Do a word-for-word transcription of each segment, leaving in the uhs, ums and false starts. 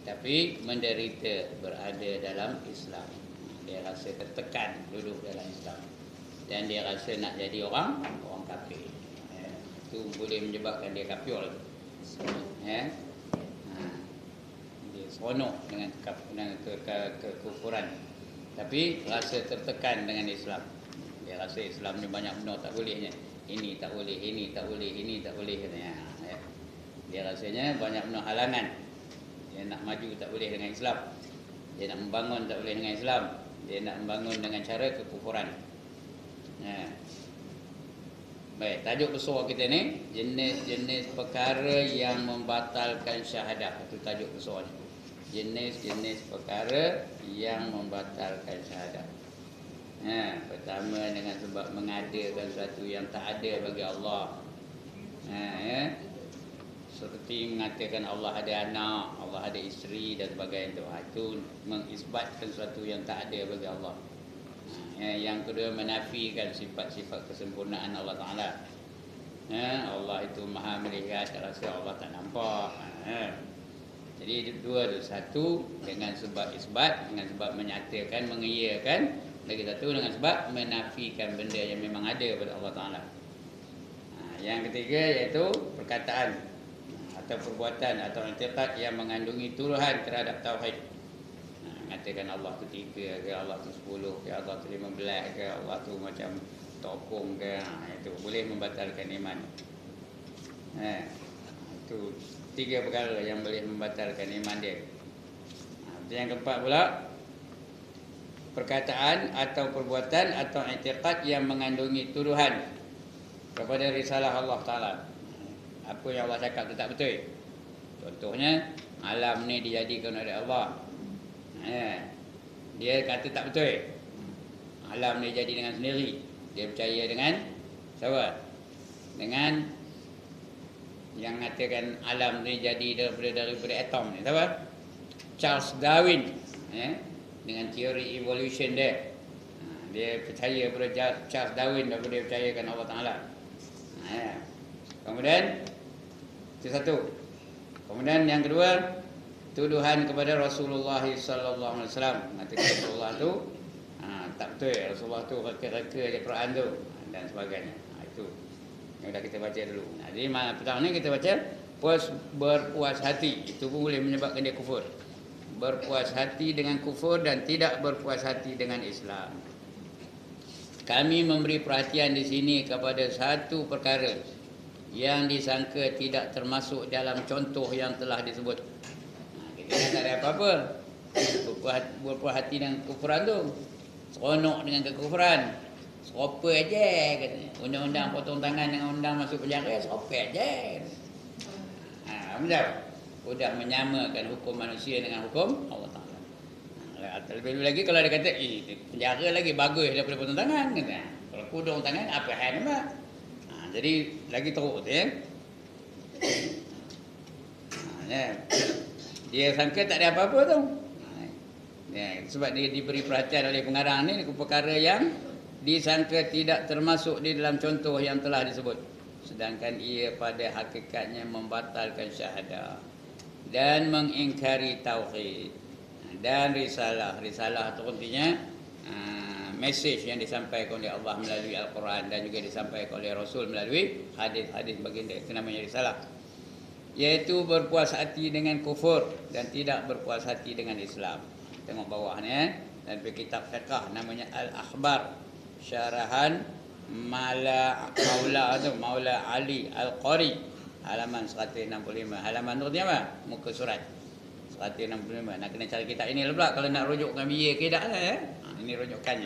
tapi menderita berada dalam Islam. Dia rasa tertekan duduk dalam Islam dan dia rasa nak jadi orang orang kafir. Ya, itu boleh menyebabkan dia kafir. Ya. Ha. Dia seronok dengan dengan ke, ke, kekufuran. Tapi rasa tertekan dengan Islam. Dia rasa Islam ni banyak benda tak bolehnya. Ini tak boleh, ini tak boleh, ini tak boleh katanya. Ya. Dia rasanya banyak benda halangan. Dia nak maju tak boleh dengan Islam. Dia nak membangun tak boleh dengan Islam. Dia nak membangun dengan cara kekufuran. Ya. Baik, tajuk besar kita ni jenis-jenis perkara yang membatalkan syahadah. Itu tajuk besar ni. Jenis-jenis perkara yang membatalkan syahadah. Ha, pertama dengan sebab mengadakan sesuatu yang tak ada bagi Allah. Ha, ya. Seperti mengatakan Allah ada anak, Allah ada isteri dan sebagainya. Itu mengisbatkan sesuatu yang tak ada bagi Allah. Ha, yang kedua menafikan sifat-sifat kesempurnaan Allah Ta'ala. Ha, Allah itu maha melihat, rasa Allah tak nampak. Ha. Jadi dua tu, satu dengan sebab isbat, dengan sebab menyatakan, mengiyakan. Lagi satu dengan sebab menafikan benda yang memang ada pada Allah Ta'ala. Ha, yang ketiga iaitu perkataan atau perbuatan atau i'tiqad yang mengandungi tuduhan terhadap tauhid. Ha, mengatakan Allah tu tiga ke, Allah tu sepuluh ke, Allah tu lima belas ke, Allah tu macam tokong ke. Ha, itu boleh membatalkan iman. Ha, itu tiga perkara yang boleh membatalkan iman dia. Ha, yang keempat pula, perkataan atau perbuatan atau i'tiqad yang mengandungi tuduhan kepada risalah Allah Ta'ala. Apa yang Allah cakap tu tak betul. Contohnya, alam ni dijadikan oleh Allah. Ha, dia kata tak betul. Alam ni jadi dengan sendiri. Dia percaya dengan siapa? Dengan yang mengatakan alam ni jadi daripada daripada atom ni, siapa? Charles Darwin. Ya, dengan teori evolution dia. Dia percaya pada Charles Darwin daripada dia percayakan Allah Ta'ala. Ha. Kemudian itu satu. Kemudian yang kedua, tuduhan kepada Rasulullah sallallahu alaihi wasallam. Mengatakan Rasulullah tu ha, tak betul. Rasulullah tu reka-reka je Quran tu dan sebagainya. Ha, itu yang dah kita baca dulu. Nah, jadi pertama ni kita baca puas berpuas hati. Itu pun boleh menyebabkan dia kufur. Berpuas hati dengan kufur dan tidak berpuas hati dengan Islam. Kami memberi perhatian di sini kepada satu perkara yang disangka tidak termasuk dalam contoh yang telah disebut. Nah, kita tak ada apa-apa. Berpuas hati dengan kufuran tu. Seronok dengan kekufuran. Seropa aja katanya. Undang-undang potong tangan dengan undang masuk penjara, seropa aja. Ha, macam sudah menyamakan hukum manusia dengan hukum Allah Ta'ala. Ha, lebih lagi kalau dia kata, eh, penjara lagi bagus daripada potong tangan. Kata. Kalau potong tangan, apa hal nama? Ha, jadi, lagi teruk tu ya. Ha, ya. Dia sangka tak ada apa-apa tu. Ha, ya, sebab dia diberi perhatian oleh pengarang ni, perkara yang disangka tidak termasuk di dalam contoh yang telah disebut. Sedangkan ia pada hakikatnya membatalkan syahadah dan mengingkari tauhid dan risalah. Risalah itu artinya uh, message yang disampaikan oleh Allah melalui Al-Quran dan juga disampaikan oleh Rasul melalui hadis-hadis baginda. Itu namanya risalah. Iaitu berpuas hati dengan kufur dan tidak berpuas hati dengan Islam. Tengok bawah ni eh. Dan di kitab fiqh namanya Al-Akhbar, syarahan Mala Maula tu Maula Ali Al-Qari, halaman seratus enam puluh lima. Halaman tu apa? Muka surat seratus enam puluh lima. Nak kena cari kitab ini pula kalau nak rujukkan biaya ke tak lah, eh? Ha, ini rujukannya.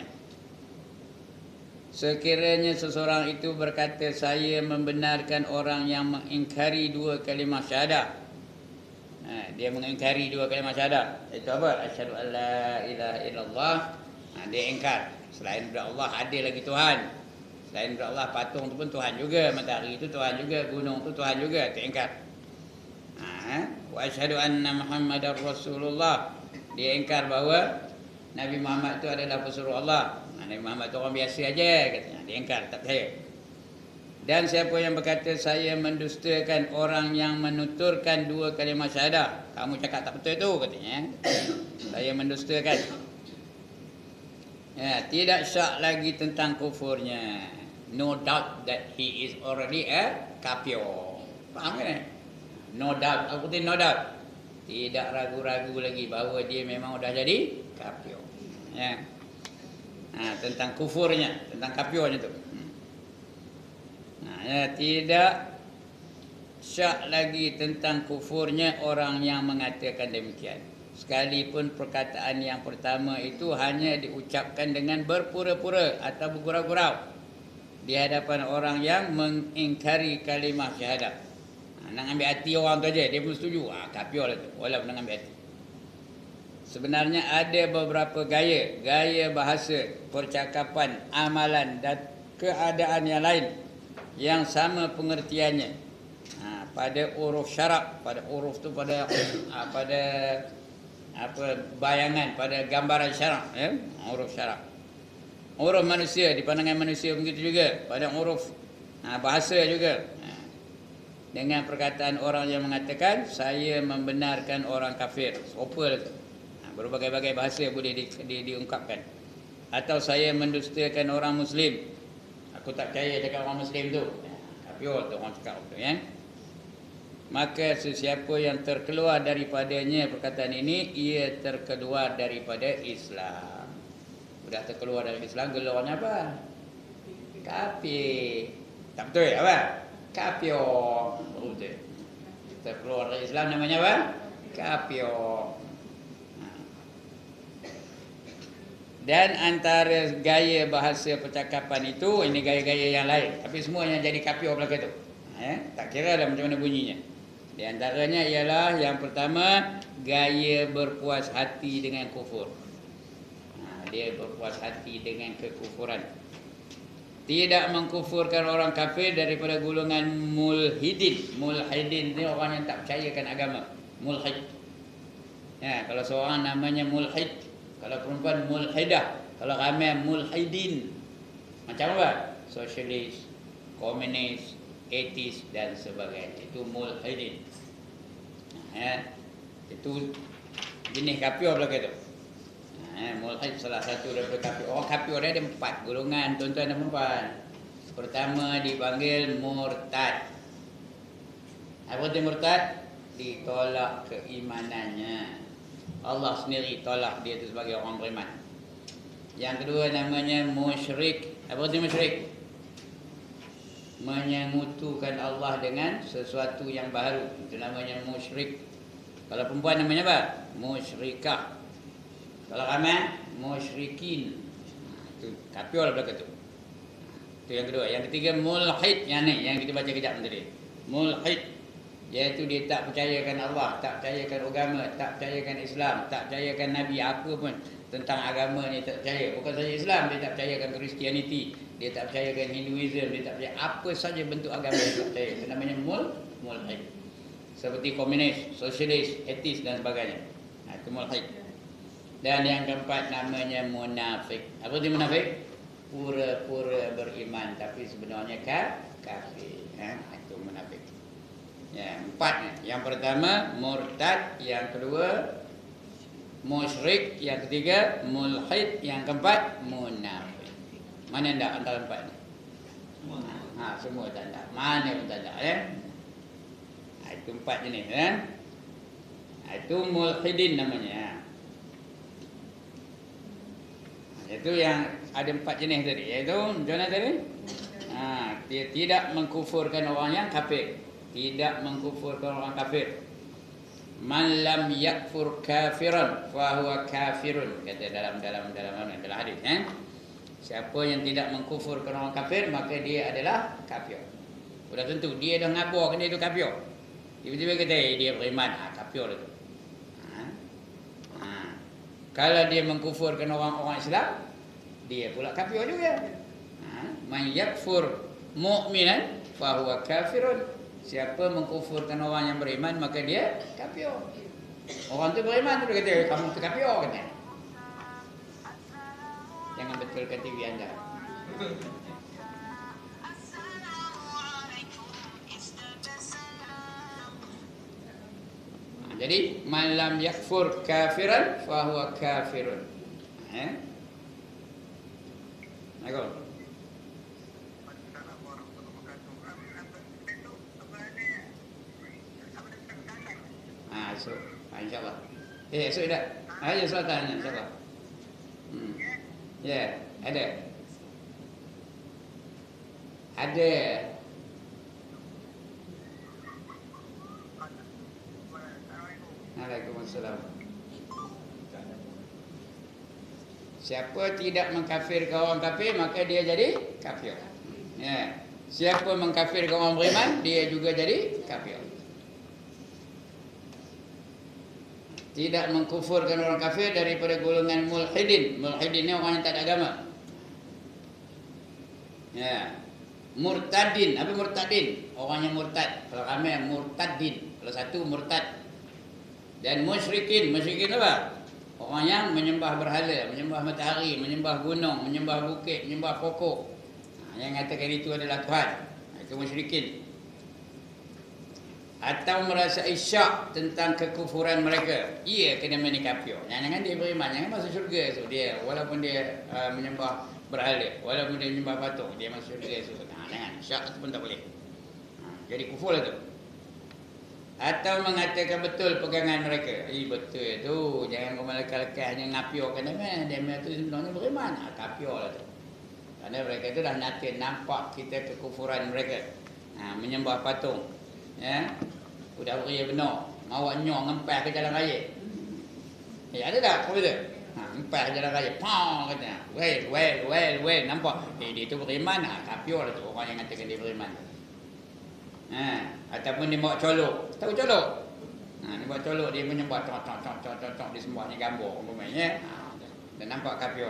Sekiranya seseorang itu berkata, saya membenarkan orang yang mengingkari dua kalimah syahadah. Ha, dia mengingkari dua kalimah syahadah. Itu apa? Asyhadu an la ilaha illallah. Ha, dia ingkar. Selain daripada Allah ada lagi Tuhan. Selain daripada Allah, patung tu pun Tuhan juga, matahari itu Tuhan juga, gunung tu Tuhan juga, tak ingkar. Ha, wa asyhadu anna Muhammadar Rasulullah. Dia ingkar bahawa Nabi Muhammad itu adalah pesuruh Allah. Nabi Muhammad itu orang biasa aja katanya. Dia ingkar, tak percaya. Dan siapa yang berkata saya mendustakan orang yang menuturkan dua kalimah syahadah, kamu cakap tak betul tu katanya. Saya mendustakan. Ya, tidak syak lagi tentang kufurnya. No doubt that he is already a kafir. Faham kan? No doubt. Aku kata no doubt. Tidak ragu-ragu lagi bahawa dia memang dah jadi kafir. Ya. Ha, tentang kufurnya, tentang kafirnya tu. Nah, ya, tidak syak lagi tentang kufurnya orang yang mengatakan demikian. Sekalipun perkataan yang pertama itu hanya diucapkan dengan berpura-pura atau bergurau-gurau di hadapan orang yang mengingkari kalimah syahadah. Nah, nak ambil hati orang tu aja, dia pun setuju. Ah, kafir lah tu, walaupun nak ambil hati. Sebenarnya ada beberapa gaya, gaya bahasa, percakapan, amalan dan keadaan yang lain yang sama pengertiannya. Ha, pada uruf syarak, pada uruf tu pada ha, pada apa bayangan, pada gambaran syarak, ya, uruf syarak. Uruf manusia, di pandangan manusia begitu juga, pada uruf ha, bahasa juga. Ha, dengan perkataan orang yang mengatakan saya membenarkan orang kafir, sopa tu. Ha, berbagai-bagai bahasa boleh di, di, diungkapkan. Atau saya mendustakan orang muslim. Aku tak percaya dekat orang muslim tu. Kafir tu orang cakap tu, ya. Maka sesiapa yang terkeluar daripadanya perkataan ini, ia terkeluar daripada Islam. Sudah terkeluar dari Islam, gelarnya apa? Kafir. Tak betul ya, apa? Kafir. Betul. Terkeluar dari Islam namanya apa? Kafir. Dan antara gaya bahasa percakapan itu, ini gaya-gaya yang lain. Tapi semua yang jadi kafir belaka tu. Eh? Tak kira lah macam mana bunyinya. Di antaranya ialah yang pertama, gaya berpuas hati dengan kufur. Ha, dia berpuas hati dengan kekufuran. Tidak mengkufurkan orang kafir daripada golongan mulhidin. Mulhidin ni orang yang tak percayakan agama. Mulhid. Ya, kalau seorang namanya mulhid, kalau perempuan mulhidah, kalau ramai mulhidin. Macam apa? Sosialis, komunis, etis dan sebagainya. Itu mulhidin. Ya. Itu jenis kafir belaka tu. Ha, mulhid salah satu daripada kafir. Orang kafir dia ada empat golongan, tuan-tuan dan puan. Pertama dipanggil murtad. Apa itu murtad? Ditolak keimanannya. Allah sendiri tolak dia itu sebagai orang beriman. Yang kedua namanya musyrik. Apa itu musyrik? Menyekutukan Allah dengan sesuatu yang baru. Itu namanya musyrik. Kalau perempuan namanya apa? Musyrikah. Kalau ramai, musyrikin. Itu kafir belaka tu. Itu yang kedua. Yang ketiga mulhid. Yang ni, yang kita baca kejap tadi. Mulhid. Iaitu dia tak percayakan Allah, tak percayakan agama, tak percayakan Islam, tak percayakan Nabi, apa pun tentang agama ni tak percaya. Bukan saja Islam, dia tak percayakan Christianity, dia tak percayakan Hinduism, dia tak percaya apa saja bentuk agama dia tak percaya. Itu namanya mul mulhid. Seperti komunis, sosialis, etis dan sebagainya. Ha, itu mulhid. Dan yang keempat namanya munafik. Apa itu munafik? Pura-pura beriman tapi sebenarnya kafir. Ha, itu munafik. Ya, empat. Yang pertama murtad, yang kedua musyrik, yang ketiga mulhid, yang keempat munafik. Mana ndak antara empat ni? Ha, semua tak ada. Mana pun tak ada, ya. Ha, itu empat jenis, kan? Ha, itu mulhidin namanya. Ha, itu yang ada empat jenis tadi, iaitu macam mana tadi? Ha, dia tidak mengkufurkan orang yang kafir. Tidak mengkufurkan orang kafir. Man lam yakfur kafiran fa huwa kafirun, kata dalam dalam dalam dalam, dalam hadis, eh? Siapa yang tidak mengkufurkan orang kafir maka dia adalah kafir. Sudah tentu dia dah ngabarkan dia itu kafir. Tiba-tiba kata eh, dia beriman, ah kafir itu. Ha? Ha. Kalau dia mengkufurkan orang-orang Islam, dia pula kafir juga. Ha? Man yakfur mu'minan fa huwa kafirun. Siapa mengkufurkan orang yang beriman maka dia kafir. Orang tu beriman tu dia kata kamu tu kafir katanya. Jangan betulkan T V anda. Jadi man lam yakfur kafiran fahuwa kafirun. Eh? Aku. Ah, so, insya-Allah. Eh, so dah. Ayo soal tanya insya-Allah. Hmm. Ya, yeah, ada. Ada. Waalaikumsalam. Siapa tidak mengkafirkan orang kafir, maka dia jadi kafir. Ya. Siapa mengkafirkan orang beriman, dia juga jadi kafir. Tidak mengkufurkan orang kafir daripada golongan mulhidin. Mulhidin ni orang yang tak ada agama. Ya. Murtadin, apa murtadin? Orang yang murtad. Kalau ramai murtadin, kalau satu murtad. Dan musyrikin, musyrikin apa? Orang yang menyembah berhala, menyembah matahari, menyembah gunung, menyembah bukit, menyembah pokok. Yang katakan itu adalah Tuhan. Itu musyrikin. Atau merasa isyak tentang kekufuran mereka. Ia kena mani kafir. Jangan dia beriman, jangan masuk syurga so dia. Walaupun dia uh, menyembah berhala, walaupun dia menyembah patung, dia masuk syurga so. Nah, jangan isyak itu pun tak boleh. Ha, jadi kufur lah tu. Atau mengatakan betul pegangan mereka. Eh betul tu. Jangan kau melekal-lekal hanya ngapiorkan dia. Dia tu sebenarnya beriman. Ha, kafir lah tu. Kerana mereka tu dah nanti nampak kita kekufuran mereka. Ha, menyembah patung. Ya. Udah beria benar. Mawak nyong ngempah ke jalan raya. Eh ada tak? Apa tu? Ha, ngempah ke jalan raya. Pang katanya. Well, well, well, well. Nampak? Eh dia tu beriman. Ha, kafir lah tu. Orang yang katakan dia beriman. Ha, ataupun dia bawa colok. Tahu colok? Ha, dia bawa colok, dia menyembah tok tok tok tok tok tok dia sembahnya gambar umpamanya. Ha, dan nampak kafir.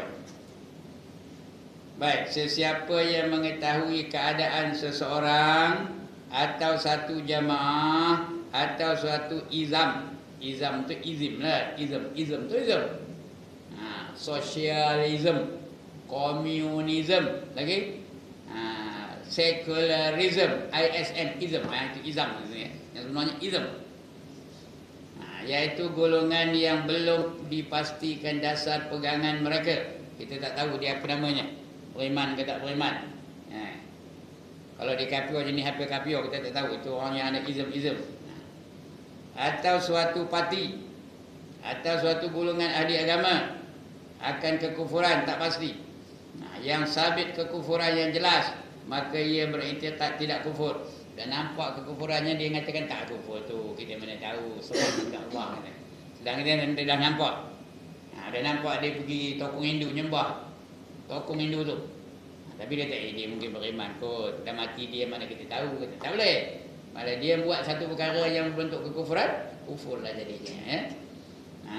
Baik, sesiapa yang mengetahui keadaan seseorang atau satu jamaah atau suatu izam. Izam tu izim lah, izam, izam tu izam. Ha, socialism, komunism, lagi? Ha, secularism, I S M, ism, ha, itu izam ya. Yang sebenarnya izam. Ha, iaitu golongan yang belum dipastikan dasar pegangan mereka. Kita tak tahu dia apa namanya. Beriman ke tak beriman. Ha. Kalau dia kafir jenis apa kafir kita tak tahu. Itu orang yang ada izam-izam. Ha. Atau suatu parti atau suatu golongan ahli agama akan kekufuran tak pasti. Ha. Yang sabit kekufuran yang jelas, maka ia beriktikad tidak kufur. Dan nampak kekufurannya dia mengatakan tak kufur tu. Kita mana tahu sebab tak Allah kata. Sedang dia, dia dah nampak. Ha, dia nampak dia pergi tokong Hindu nyembah. Tokong Hindu tu. Ha, tapi dia tak eh, dia mungkin beriman kot. Dah mati dia mana kita tahu kata. Tak boleh. Malah dia buat satu perkara yang berbentuk kekufuran, kufurlah jadinya, ya. Ha.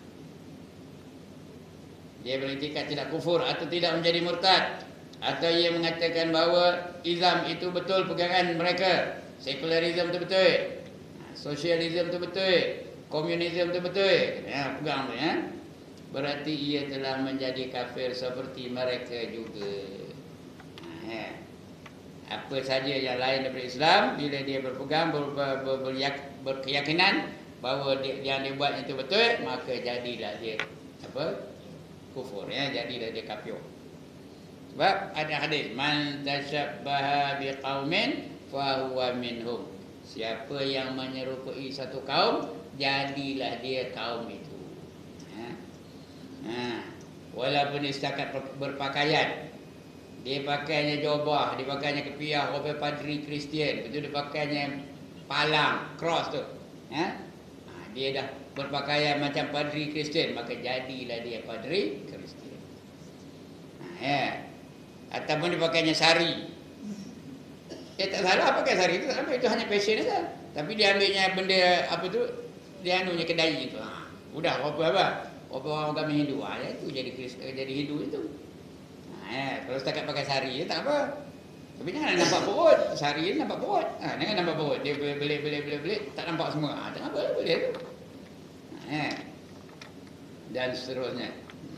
Dia beriktikad tidak kufur atau tidak menjadi murtad. Atau ia mengatakan bahawa Islam itu betul pegangan mereka, sekularisme itu betul, sosialisme itu betul, komunisme itu betul, ya, pegang tu, ya. Berarti ia telah menjadi kafir seperti mereka juga. Ya. Apa saja yang lain daripada Islam, bila dia berpegang ber, ber, ber, ber, berkeyakinan bahawa dia, yang dia buat itu betul, maka jadilah dia apa? Kufur, ya, jadilah dia kafir. Sebab ada hadis, man tashabbaha biqaumin fa huwa minhum. Siapa yang menyerupai satu kaum, jadilah dia kaum itu. Ha. Ha. Walaupun dia setakat berpakaian, dia pakainya jubah, dia pakainya kepiah, orang padri Kristian, itu dia pakainya palang, cross tu. Ha. Ha. Dia dah berpakaian macam padri Kristian, maka jadilah dia padri Kristian. Ha. Ya. Ataupun dipakainya sari. Ya tak salah pakai sari itu, apa itu hanya fashion saja. Tapi dia ambilnya benda apa tu, dia anunya kedai itu. Ha, udah apa apa. Apa orang kami Hindu, ha, itu jadi jadi Hindu itu. Ha, ya, kalau setakat pakai sari ya tak apa. Tapi jangan nampak perut, sari ni nampak perut. Ha, jangan nampak perut. Dia beli beli beli beli tak nampak semua. Ha, tak apa boleh tu. Ha, ya. Dan seterusnya.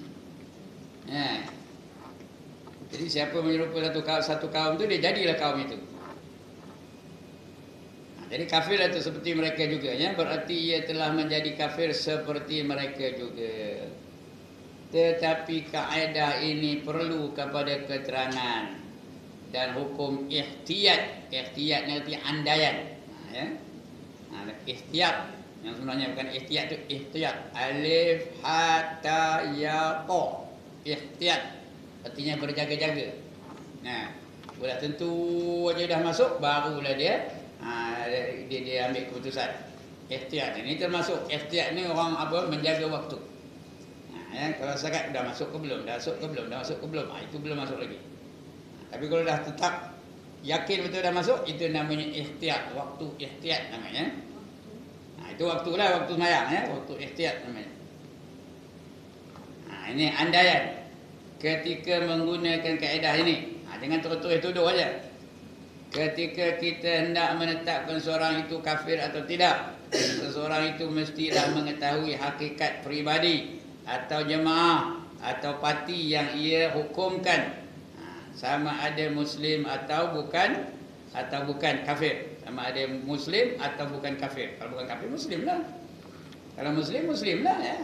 Ha. Jadi siapa menyerupai satu kaum, satu kaum tu dia jadilah kaum itu. Ha, jadi Jadi kafir itu seperti mereka juga, ya. Berarti ia telah menjadi kafir seperti mereka juga. Tetapi kaedah ini perlu kepada keterangan dan hukum ihtiyat. Ihtiyat ni arti andaian. Ha, ya. Ha, ihtiyat yang sebenarnya bukan ihtiyat, tu ihtiyat. Alif ha ta ya ta. Ihtiyat artinya berjaga-jaga. Nah, bila tentu aja dah masuk, barulah dia ha, dia, dia ambil keputusan. Ihtiyat ini termasuk. Ihtiyat ni orang apa, menjaga waktu. Ya, kalau sangat dah masuk ke belum, dah masuk ke belum, dah masuk ke belum, ha, itu belum masuk lagi. Ha, tapi kalau dah tetap yakin betul dah masuk, itu namanya ihtiyat, waktu ihtiyat namanya. Ha, itu waktulah, waktu sembahyang, ya, waktu ihtiyat namanya. Ha, ini andaian ketika menggunakan kaedah ini. Ha, jangan terus-terus tuduh aja. Ketika kita hendak menetapkan seorang itu kafir atau tidak, seseorang itu mestilah mengetahui hakikat peribadi atau jemaah atau parti yang ia hukumkan, sama ada muslim atau bukan, atau bukan kafir. Sama ada muslim atau bukan kafir. Kalau bukan kafir, muslim lah. Kalau muslim, muslim lah, ya.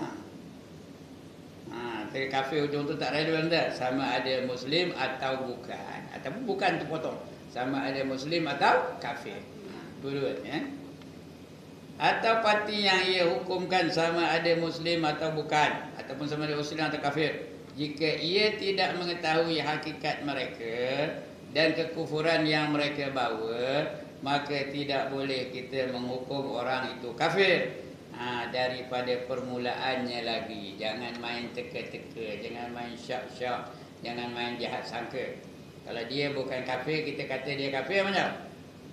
Ha, tapi kafir ujung tu tak relevan dah. Sama ada muslim atau bukan. Ataupun bukan tu potong. Sama ada muslim atau kafir. Ha, dua-dua, ya. Atau parti yang ia hukumkan sama ada muslim atau bukan, ataupun sama ada muslim atau kafir. Jika ia tidak mengetahui hakikat mereka dan kekufuran yang mereka bawa, maka tidak boleh kita menghukum orang itu kafir ha, daripada permulaannya lagi. Jangan main teka-teka, jangan main syak-syak, jangan main jahat sangka. Kalau dia bukan kafir, kita kata dia kafir macam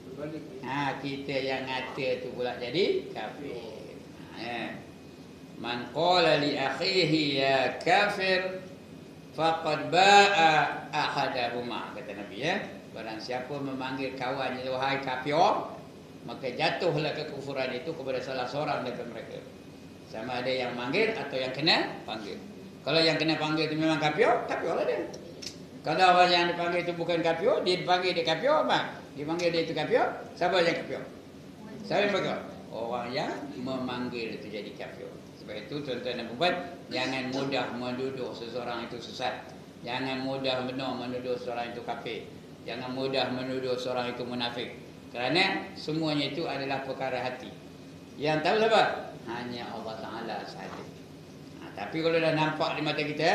Ha, kita yang ngata tu pula jadi kafir. Ha, man qala li akhihi ya kafir faqad ba'a ahadahuma, kata Nabi, ya. Barang siapa memanggil kawannya wahai kafir, maka jatuhlah kekufuran itu kepada salah seorang daripada mereka. Sama ada yang manggil atau yang kena panggil. Kalau yang kena panggil itu memang kafir, kafirlah dia. Kalau orang yang dipanggil itu bukan kafir, dia dipanggil dia kafir, apa? Dipanggil dia itu kafir, siapa yang kafir? Siapa yang kafir? Orang yang memanggil itu jadi kafir. Sebab itu tuan-tuan dan puan, jangan mudah menuduh seseorang itu sesat. Jangan mudah benar menuduh seseorang itu kafir. Jangan mudah menuduh seseorang itu munafik. Kerana semuanya itu adalah perkara hati. Yang tahu siapa? Hanya Allah Ta'ala sahaja. Ha, tapi kalau dah nampak di mata kita,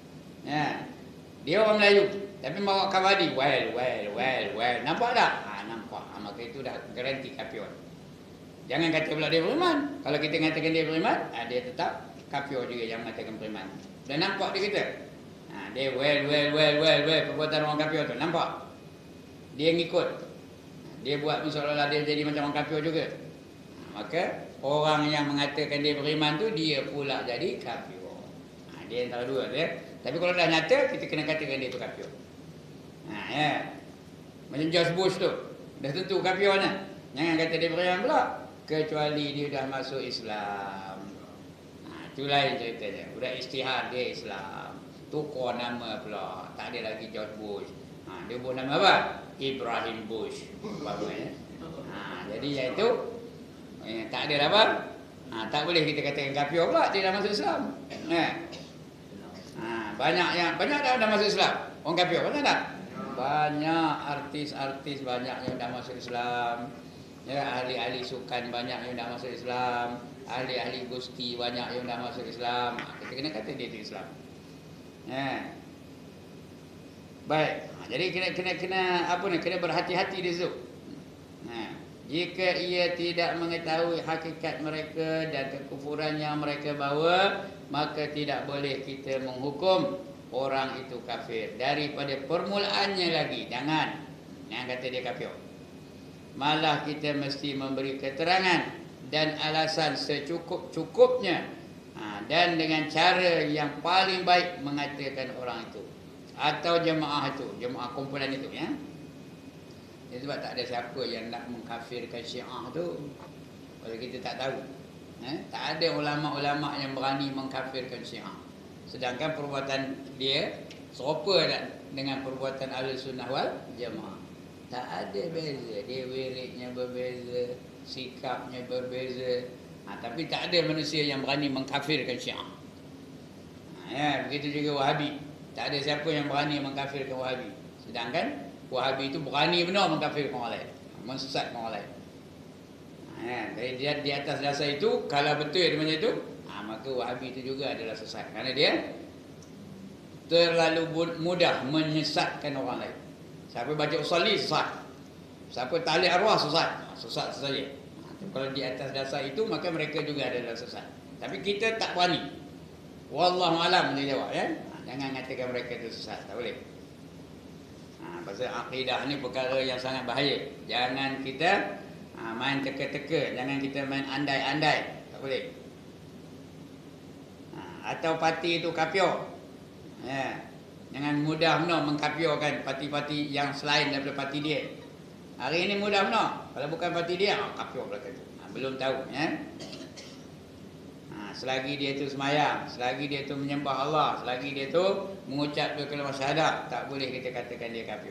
ya, dia orang Melayu, tapi bawa kawadi, well, well, well, well. Nampak tak? Ha, nampak. Ha, maka itu dah garanti kafir. Jangan kata pula dia beriman. Kalau kita mengatakan dia beriman, ha, dia tetap kafir juga yang mengatakan beriman. Dan nampak di kita. Ha, dia well, well, well, well, well. Perbuatan orang kafir tu. Nampak? Dia ngikut. Dia buat seolah-olah dia jadi macam orang kafir juga. Ha, maka orang yang mengatakan dia beriman tu, dia pula jadi kafir. Ha, dia antara dua. Ya? Tapi kalau dah nyata, kita kena katakan dia tu kafir. Ha, ya. Macam George Bush tu, dah tentu kafirnya. Jangan kata dia beriman pula, kecuali dia dah masuk Islam. Ha, itu lain ceritanya. Budak istihad dia Islam, tukar nama pula. Tak ada lagi George Bush. Ha, dia buat nama apa? Ibrahim Bush. Ya? Ha, jadi iaitu eh, tak ada apa? Ha, tak boleh kita katakan kafir pula, dia dah masuk Islam. Ha. Ha, banyak yang banyak dah, dah masuk Islam. Orang kafir banyak tak? Banyak artis-artis banyak yang dah masuk Islam. Ya, ahli-ahli sukan banyak yang dah masuk Islam. Ahli-ahli gusti banyak yang dah masuk Islam. Ha, kita kena kata dia itu Islam. Ya. Baik. Ha, jadi kena kena kena apa ni? Kena berhati-hati di situ. Ha, jika ia tidak mengetahui hakikat mereka dan kekufuran yang mereka bawa, maka tidak boleh kita menghukum orang itu kafir daripada permulaannya lagi. Jangan. Jangan kata dia kafir. Malah kita mesti memberi keterangan dan alasan secukup-cukupnya, ha, dan dengan cara yang paling baik mengatakan orang itu atau jemaah itu, jemaah kumpulan itu, ya. Jadi sebab tak ada siapa yang nak mengkafirkan Syiah tu, kalau kita tak tahu. Eh? Tak ada ulama-ulama yang berani mengkafirkan Syiah. Sedangkan perbuatan dia serupa dengan perbuatan Ahlus Sunnah wal Jamaah. Tak ada beza. Dia wiridnya berbeza, sikapnya berbeza. Ha, tapi tak ada manusia yang berani mengkafirkan Syiah. Ha, ya, begitu juga Wahabi. Tak ada siapa yang berani mengkafirkan Wahabi. Sedangkan Wahabi itu berani benar mengkafirkan orang lain, mensesatkan orang lain. Ha, ya, dari dia di atas dasar itu, kalau betul dia macam itu, ha, maka Wahabi itu juga adalah sesat. Kerana dia terlalu mudah menyesatkan orang lain. Siapa baca usolli sesat, siapa talib arwah sesat, sesat saja. Kalau di atas dasar itu, maka mereka juga adalah sesat. Tapi kita tak berani. Wallahu alam dia jawab, ya. Jangan katakan mereka itu sesat, tak boleh. Ha, pasal akidah ni perkara yang sangat bahaya. Jangan kita ha, main teka-teka, jangan kita main andai-andai, tak boleh. Ha, atau parti itu kapior. Ya. Jangan mudah benar mengkapiorkan parti-parti yang selain daripada parti dia. Hari ini mudah benar. Kalau bukan parti dia, oh, kapior belakang tu. Ha, belum tahu, ya. Ha, selagi dia tu semayang, selagi dia tu menyembah Allah, selagi dia tu mengucap dua kalimah syahadat, tak boleh kita katakan dia kapior.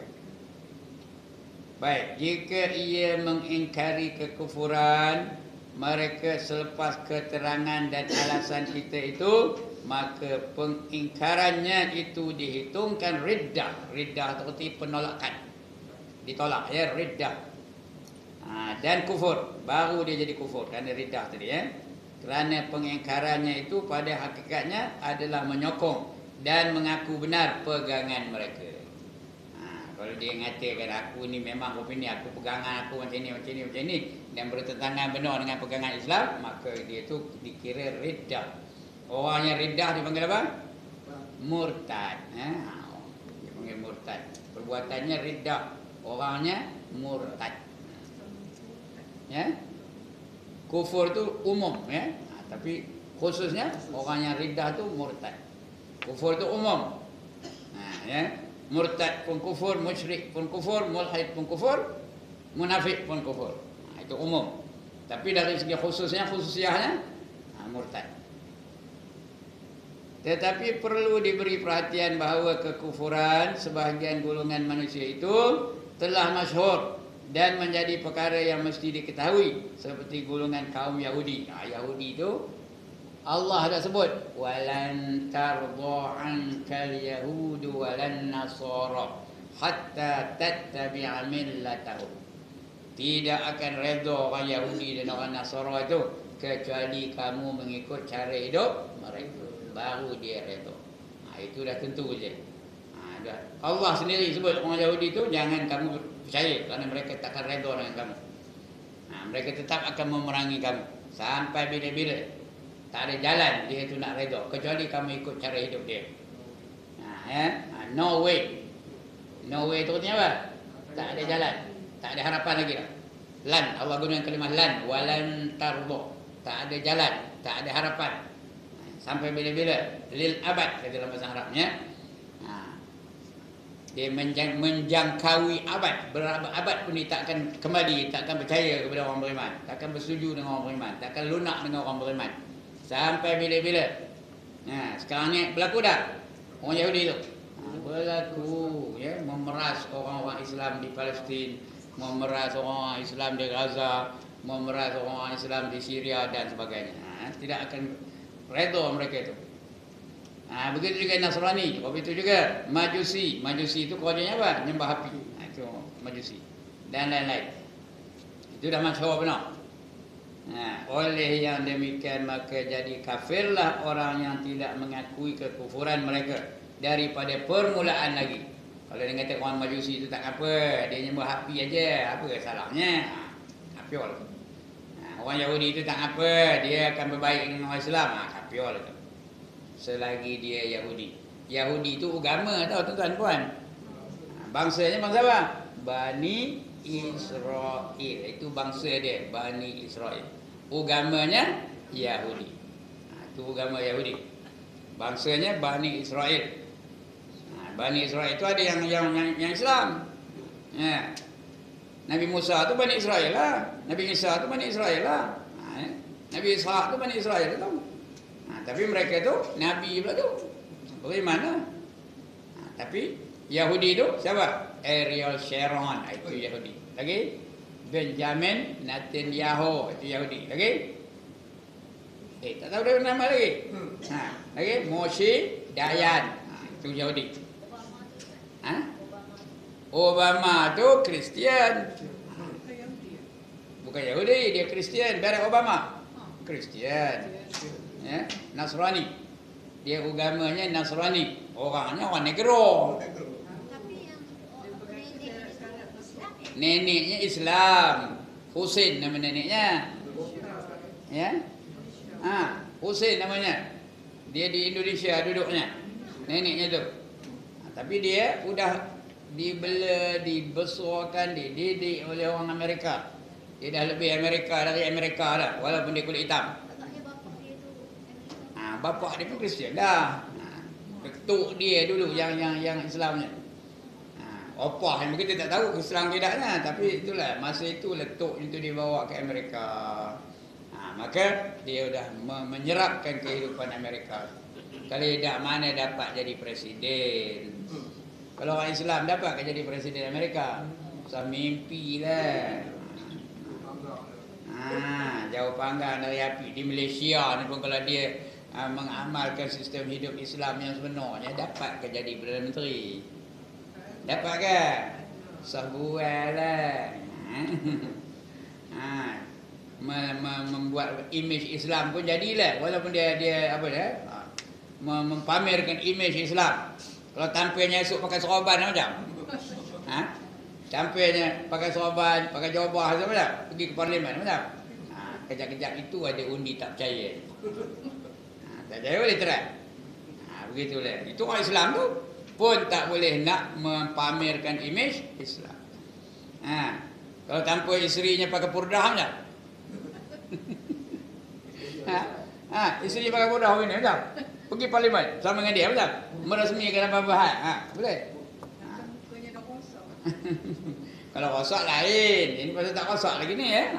Baik, jika ia mengingkari kekufuran mereka selepas keterangan dan alasan kita itu, maka pengingkarannya itu dihitungkan riddah. Riddah itu arti penolakan, ditolak, ya, riddah. Ha, dan kufur, baru dia jadi kufur kerana riddah tadi, ya. Kerana pengingkarannya itu pada hakikatnya adalah menyokong dan mengaku benar pegangan mereka. Ha, kalau dia mengatakan aku ni memang opini, aku pegangan aku macam ni, macam ni, macam ni, dan bertentangan benar dengan pegangan Islam, maka dia itu dikira riddah. Orang yang riddah dipanggil apa? Murtad. Ha? Dia panggil murtad. Perbuatannya riddah, orangnya murtad. Ya? Kufur tu umum, ya. Ha, tapi khususnya orang yang riddah tu murtad. Kufur tu umum. Ha, ya. Murtad pun kufur, musyrik pun kufur, mulhid pun kufur, munafik pun kufur. Ha, itu umum. Tapi dari segi khususnya, khususiahnya, ha, murtad. Tetapi perlu diberi perhatian bahawa kekufuran sebahagian golongan manusia itu telah masyhur dan menjadi perkara yang mesti diketahui, seperti golongan kaum Yahudi. Nah, Yahudi itu Allah dah sebut, walan tardha ankal yahudu walan nasara hatta tattabi'a millatahum. Tidak akan redha orang Yahudi dan orang Nasara itu kecuali kamu mengikut cara hidup mereka, baru dia redha. Ha, itu dah tentu je. Ha, dah. Allah sendiri sebut orang Yahudi itu jangan kamu percaya kerana mereka takkan redha dengan kamu. Ha, mereka tetap akan memerangi kamu sampai bila-bila. Tak ada jalan dia itu nak redha kecuali kamu ikut cara hidup dia. Ha, ya? Ha, no way. No way itu artinya apa? Tak ada jalan, tak ada harapan lagi dah. Lan, Allah gunakan kalimah lan, walan tardha. Tak ada jalan, tak ada harapan. Sampai bila-bila, lil abad kata dalam bahasa Arabnya. Ha. Dia menjang, menjangkaui abad, berabad-abad pun dia takkan kembali, takkan percaya kepada orang beriman, takkan bersetuju dengan orang beriman, takkan lunak dengan orang beriman. Sampai bila-bila. Ha, sekarang ni berlaku dah orang Yahudi tu. Ha, berlaku, ya, memeras orang-orang Islam di Palestin, memeras orang Islam di Gaza, memeras orang Islam di Syria dan sebagainya. Ha, tidak akan redha mereka itu. Ha, begitu juga Nasrani, begitu juga Majusi. Majusi itu kerjanya apa? Nyembah api. Ha, itu Majusi dan lain-lain. Itu dah masyhur benar. Ha, oleh yang demikian maka jadi kafirlah orang yang tidak mengakui kekufuran mereka daripada permulaan lagi. Kalau dia kata orang Majusi itu tak apa, dia nyembah api aja, apa salahnya? Ha, kafir lah. Ha, orang Yahudi itu tak apa, dia akan berbaik dengan orang Islam. Ha, kafir lah. Selagi dia Yahudi. Yahudi itu agama tau tuan-tuan puan. Ha, bangsanya bangsa apa? Bani Israel. Itu bangsa dia, Bani Israel. Agamanya Yahudi. Ha, itu agama Yahudi. Bangsanya Bani Israel. Ha, Bani Israel itu ada yang yang yang, yang Islam. Ya. Nabi Musa tu Bani Israel lah. Nabi Isa tu Bani Israel lah. Ha, ya. Nabi Ishaq tu Bani Israel tu. Ha, tapi mereka tu Nabi pula tu. Bagaimana? Ha, tapi Yahudi tu siapa? Ariel Sharon, itu Yahudi. Lagi Benjamin Netanyahu, itu Yahudi. Lagi eh tak tahu dia nama lagi. Ha, lagi Moshe Dayan, ha, itu Yahudi. Ha? Obama tu Kristian. Bukan Yahudi, dia Kristian. Barack Obama Kristian. Ya, Nasrani. Dia agamanya Nasrani. Orangnya orang negro. Neneknya Islam. Husain nama neneknya. Ya. Ah, Husain namanya. Dia di Indonesia duduknya. Neneknya tu. Ha, tapi dia sudah dibela, dibesarkan, dididik oleh orang Amerika. Dia dah lebih Amerika dari Amerika dah, walaupun dia kulit hitam. Ha, bapak dia pun Kristian dah. Ha, ketuk dia dulu yang yang yang Islamnya. Opah yang kita tak tahu Islam tidaknya, tapi itulah masa itu letuk itu dibawa ke Amerika. Ha, maka dia sudah menyerapkan kehidupan Amerika. Kalau tidak mana dapat jadi presiden. Kalau orang Islam dapat jadi presiden Amerika, usah mimpi lah. Ha, jauh panggang dari api. Di Malaysia ni pun kalau dia ha, mengamalkan sistem hidup Islam yang sebenarnya dapat ke jadi Perdana Menteri. Dapat ke? Sebuah lah. Ha. Membuat imej Islam pun jadilah. Walaupun dia dia apa dia? Ha. Mempamerkan imej Islam. Kalau tampilnya esok pakai serban macam? Ha? Tampilnya pakai serban, pakai jubah macam mana? Pergi ke parlimen macam? Ha, kejap-kejap itu ada undi tak percaya. Ha, tak percaya boleh try. Ha, begitulah. Itu orang Islam tu pun tak boleh nak mempamerkan imej Islam. Ha, kalau tanpa isterinya pakai purdah macam? Ha, ha, isteri pakai purdah begini macam? Pergi parlimen sama dengan dia macam? Meresmikan apa-apa hal. Ha, boleh? Ha. Kalau rosak lain. Ini pasal tak rosak lagi ni ya.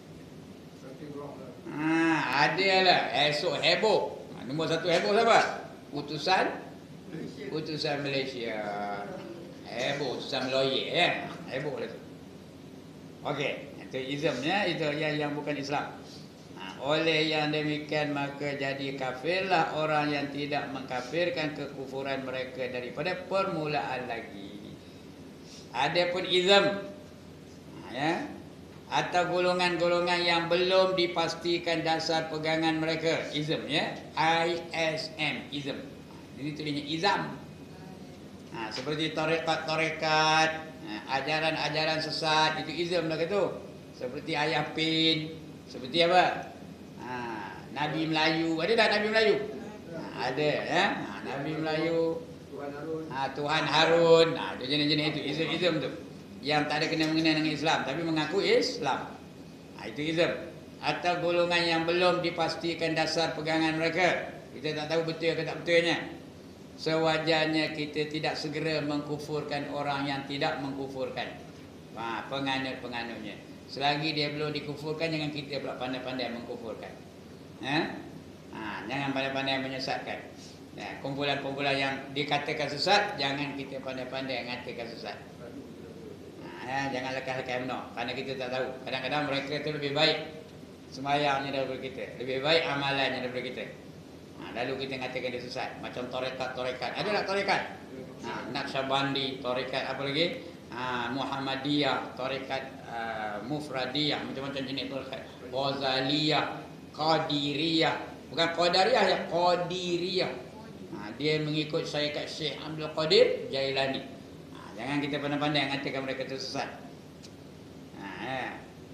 Ha, ada lah. Esok heboh. Ha, nombor satu heboh siapa? Putusan Putusan Malaysia. Heboh, putusan lawyer ya. Heboh lah tu. Okey, itu ismnya, itu yang yang bukan Islam. Ha, oleh yang demikian maka jadi kafirlah orang yang tidak mengkafirkan kekufuran mereka daripada permulaan lagi. Adapun ism, ha, ya, atau golongan-golongan yang belum dipastikan dasar pegangan mereka, ism ya, I S M, ism. Ini tulisnya izam. Ha, seperti tarekat-tarekat, ha, ajaran-ajaran sesat, itu izam lah itu. Seperti ayah pin, seperti apa? Ha, Nabi Melayu, ada tak Nabi Melayu? Ha, ada ya. Ha, Nabi Melayu, ha, Tuhan Harun, ha, itu jenis-jenis itu, izam-izam tu. Yang tak ada kena-mengena dengan Islam, tapi mengaku Islam. Ha, itu izam. Atau golongan yang belum dipastikan dasar pegangan mereka. Kita tak tahu betul ke tak betulnya. Sewajarnya kita tidak segera mengkufurkan orang yang tidak mengkufurkan. Ha, penganut-penganutnya. Selagi dia belum dikufurkan, jangan kita pula pandai-pandai mengkufurkan. Ha? Ha, jangan pandai-pandai menyesatkan. Ya, kumpulan-kumpulan yang dikatakan sesat, jangan kita pandai-pandai mengatakan sesat. Ha, ya, jangan lekas-lekas benar, kerana kita tak tahu. Kadang-kadang mereka itu lebih baik sembahyangnya daripada kita, lebih baik amalannya daripada kita. Ha, lalu kita mengatakan dia sesat. Macam tarekat-tarekat. Ada tak tarekat? Ha, Naqsyabandi, tarekat apa lagi? Ha, Muhammadiyah, tarekat uh, Mufradiyah, macam-macam jenis tarekat. Ghazaliyah, Qadiriyah. Bukan Qadariyah ya, Qadiriyah. Ha, dia mengikut syarikat Syekh Abdul Qadir Jailani. Ha, jangan kita pandai-pandai mengatakan mereka itu sesat. Ha, ya.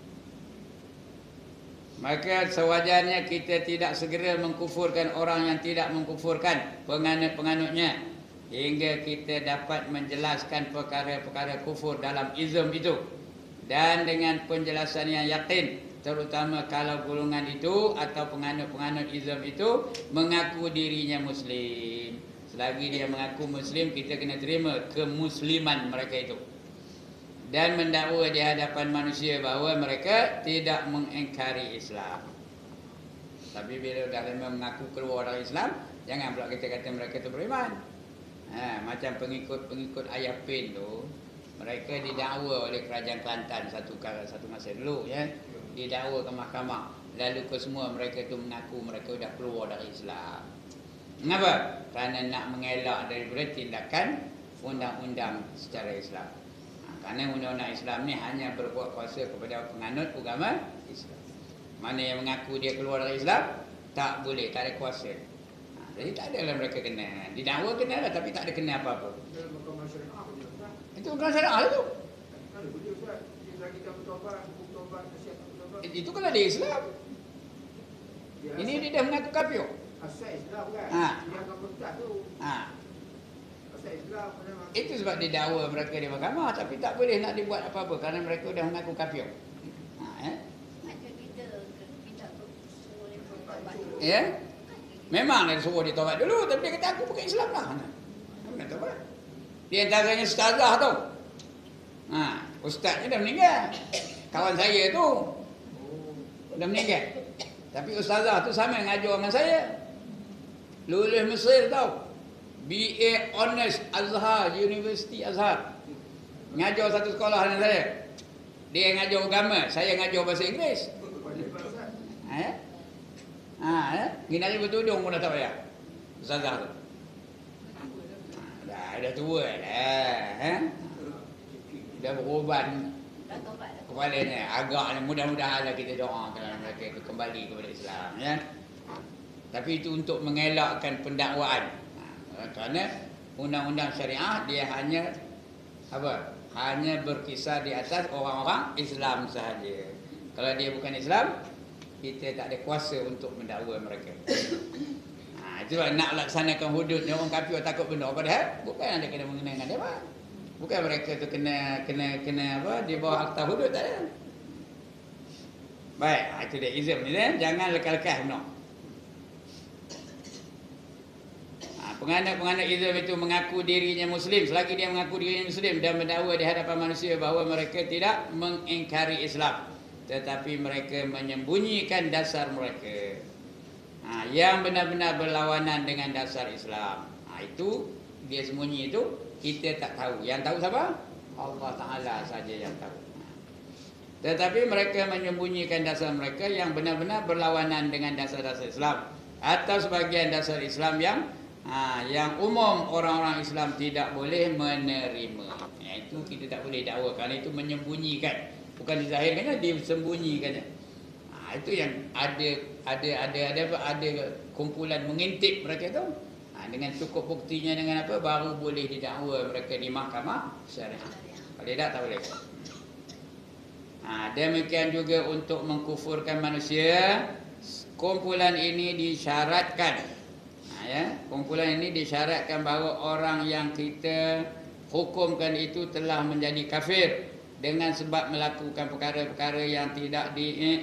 Maka sewajarnya kita tidak segera mengkufurkan orang yang tidak mengkufurkan penganut-penganutnya hingga kita dapat menjelaskan perkara-perkara kufur dalam izm itu dan dengan penjelasan yang yakin, terutama kalau golongan itu atau penganut-penganut izm itu mengaku dirinya Muslim. Selagi dia mengaku Muslim, kita kena terima kemusliman mereka itu dan mendakwa di hadapan manusia bahawa mereka tidak mengingkari Islam. Tapi bila dah mengaku keluar dari Islam, jangan pula kita kata mereka itu beriman. Ha, macam pengikut-pengikut ayah pin tu, Mereka didakwa oleh kerajaan Kelantan satu satu masa dulu, ya. Didakwa ke mahkamah. Lalu ke semua mereka tu mengaku mereka dah keluar dari Islam. Kenapa? Kerana nak mengelak daripada tindakan undang-undang secara Islam. Ha, kerana undang-undang Islam ni hanya berbuat kuasa kepada penganut agama Islam. Mana yang mengaku dia keluar dari Islam, tak boleh, tak ada kuasa. Ha, jadi tak adalah mereka kena. Didakwa kena lah, tapi tak ada kena apa-apa. Itu bukan syariah tu. Itu kan ada Islam. Ini dia dah mengaku kafir. Asal Islam kan. Ha. Dia akan berkat tu. Ha. Asal Islam. Itu sebab dia dakwa mereka di mahkamah, tapi tak boleh nak dibuat apa-apa kerana mereka dah mengaku kafir. Ha, eh? Ya? Memang dia suruh dia taubat dulu, tapi dia kata aku bukan Islam lah. Aku nak taubat. Di antaranya ustazah tu. Ha, ustaznya dah meninggal. Kawan saya tu dah meninggal. Tapi ustazah tu sama ngajar dengan saya. Lulus Mesir tau. B A Honors Azhar, University Azhar. Ngajar satu sekolah dengan saya. Dia ngajar agama, saya ngajar bahasa Inggeris. Ha? Ha, eh? Ginari bertudung pun dah tak payah. Ustazah tu. Dah, dah tua dah. Eh? Dah beruban kepalanya. Agaknya mudah-mudahanlah kita doakan mereka itu kembali kepada Islam. Ya? Tapi itu untuk mengelakkan pendakwaan. Ha, kerana undang-undang syariah dia hanya apa? Hanya berkisar di atas orang-orang Islam sahaja. Kalau dia bukan Islam, kita tak ada kuasa untuk mendakwa mereka. Ha, itu lah nak laksanakan hudud ni orang kafir takut benda padahal bukan ada kena mengenai dengan dia apa. Bukan mereka tu kena kena kena apa di bawah akta hudud tak ada. Baik, ha, itu dia izam ni eh? Jangan lekal-lekal benda. Ha, penganut-penganut izam itu mengaku dirinya Muslim selagi dia mengaku dirinya Muslim dan mendakwa di hadapan manusia bahawa mereka tidak mengingkari Islam. Tetapi mereka menyembunyikan dasar mereka. Ha, yang benar-benar berlawanan dengan dasar Islam. Ha, itu dia sembunyi itu kita tak tahu. Yang tahu siapa? Allah Ta'ala saja yang tahu. Ha. Tetapi mereka menyembunyikan dasar mereka yang benar-benar berlawanan dengan dasar-dasar Islam. Atau sebagian dasar Islam yang ha, yang umum orang-orang Islam tidak boleh menerima. Ha, itu kita tak boleh dakwa kerana itu menyembunyikan. Bukan dizahirkannya, disembunyikannya. Ha, itu yang ada ada ada ada apa ada kumpulan mengintip mereka tu. Ha, dengan cukup buktinya dengan apa baru boleh didakwa mereka di mahkamah syariah. Kalau tidak tak boleh. Ha, demikian juga untuk mengkufurkan manusia, kumpulan ini disyaratkan. Ha, ya, kumpulan ini disyaratkan bahawa orang yang kita hukumkan itu telah menjadi kafir dengan sebab melakukan perkara-perkara yang tidak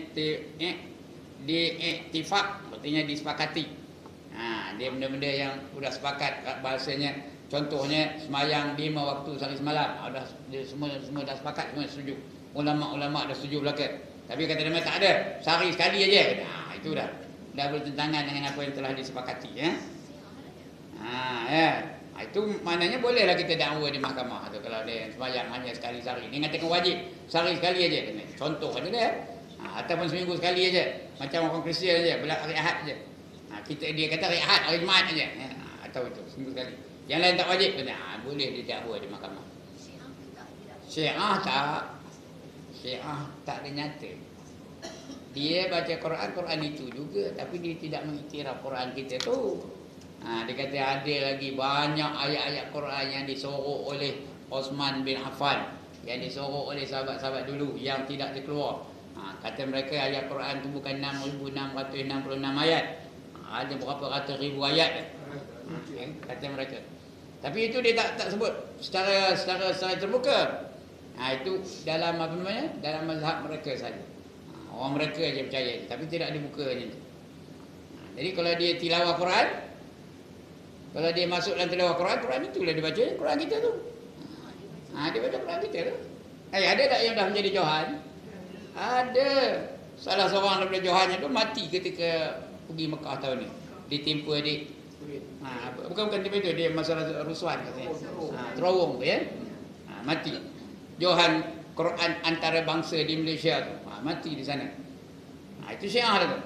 diiktifak, artinya disepakati. Ha, dia benda-benda yang sudah sepakat bahasanya. Contohnya semayang lima waktu sehari semalam. Dah semua semua dah sepakat, semua setuju. Ulama-ulama dah setuju belaka. Tapi kata dia tak ada, sehari sekali aja. Ha, itu dah dah bertentangan dengan apa yang telah disepakati, ya. Ha, ya. Ha, itu maknanya bolehlah kita dakwa di mahkamah tu kalau dia sembahyang hanya sekali sehari. Dia mengatakan wajib sehari sekali aja. Contoh kata dia. Ha, ataupun seminggu sekali aja. Macam orang Kristian aja, belak hari Ahad aja. Ha, kita dia kata hari Ahad, hari Jumaat aja. Ha, atau itu seminggu sekali. Yang lain tak wajib kata. Ha, boleh didakwa di mahkamah. Syiah tak. Syiah tak ada nyata. Dia baca Quran, Quran itu juga, tapi dia tidak mengiktiraf Quran kita tu. Ha, dia kata ada lagi banyak ayat-ayat Quran yang disorok oleh Osman bin Affan, yang disorok oleh sahabat-sahabat dulu yang tidak dikeluar. Ha, kata mereka ayat Quran tu bukan enam ribu enam ratus enam puluh enam ayat. Ha, ada berapa ratus ribu ayat. Ha, okay, kata mereka. Tapi itu dia tak tak sebut secara secara secara terbuka. Ha, itu dalam apa namanya? Dalam mazhab mereka saja. Ha, orang mereka aja percaya, tapi tidak dibukanya. Ha, jadi kalau dia tilawah Quran, kalau dia masuk dalam tilawah Quran, Quran itulah dia baca, Quran kita tu. Ha, dia baca Quran kita tu. Eh, ada tak yang dah menjadi Johan? Ada. Salah seorang daripada Johannya tu mati ketika pergi Mekah tahun ni. Ditimpa adik. Ha, bukan bukan timpa itu, dia masalah rusuhan katanya. Ha, terowong tu ya. Ha, mati. johan Quran antarabangsa di Malaysia tu. Ha, mati di sana. Ha, itu Syiah tu.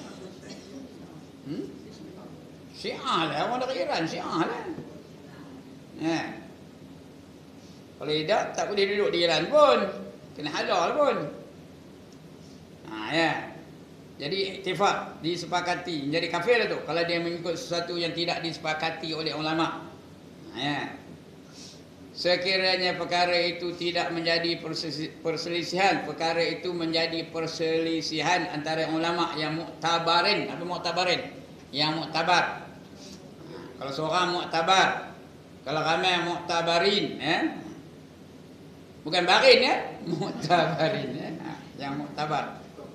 Hmm? Syiah lah, orang dari Iran, Syiah lah. Ha. Kalau tidak, tak boleh duduk di Iran pun. Kena halal pun. Ha, ya. Jadi iktifak, disepakati. Menjadi kafir lah tu. Kalau dia mengikut sesuatu yang tidak disepakati oleh ulama. Ha, ya. Sekiranya perkara itu tidak menjadi perselisihan, perkara itu menjadi perselisihan antara ulama yang muktabarin. Apa muktabarin? Yang muktabar. Ha, kalau seorang muktabar, kalau ramai muktabarin, eh? Bukan barin ya, muktabarin ya. Ha, yang muktabar.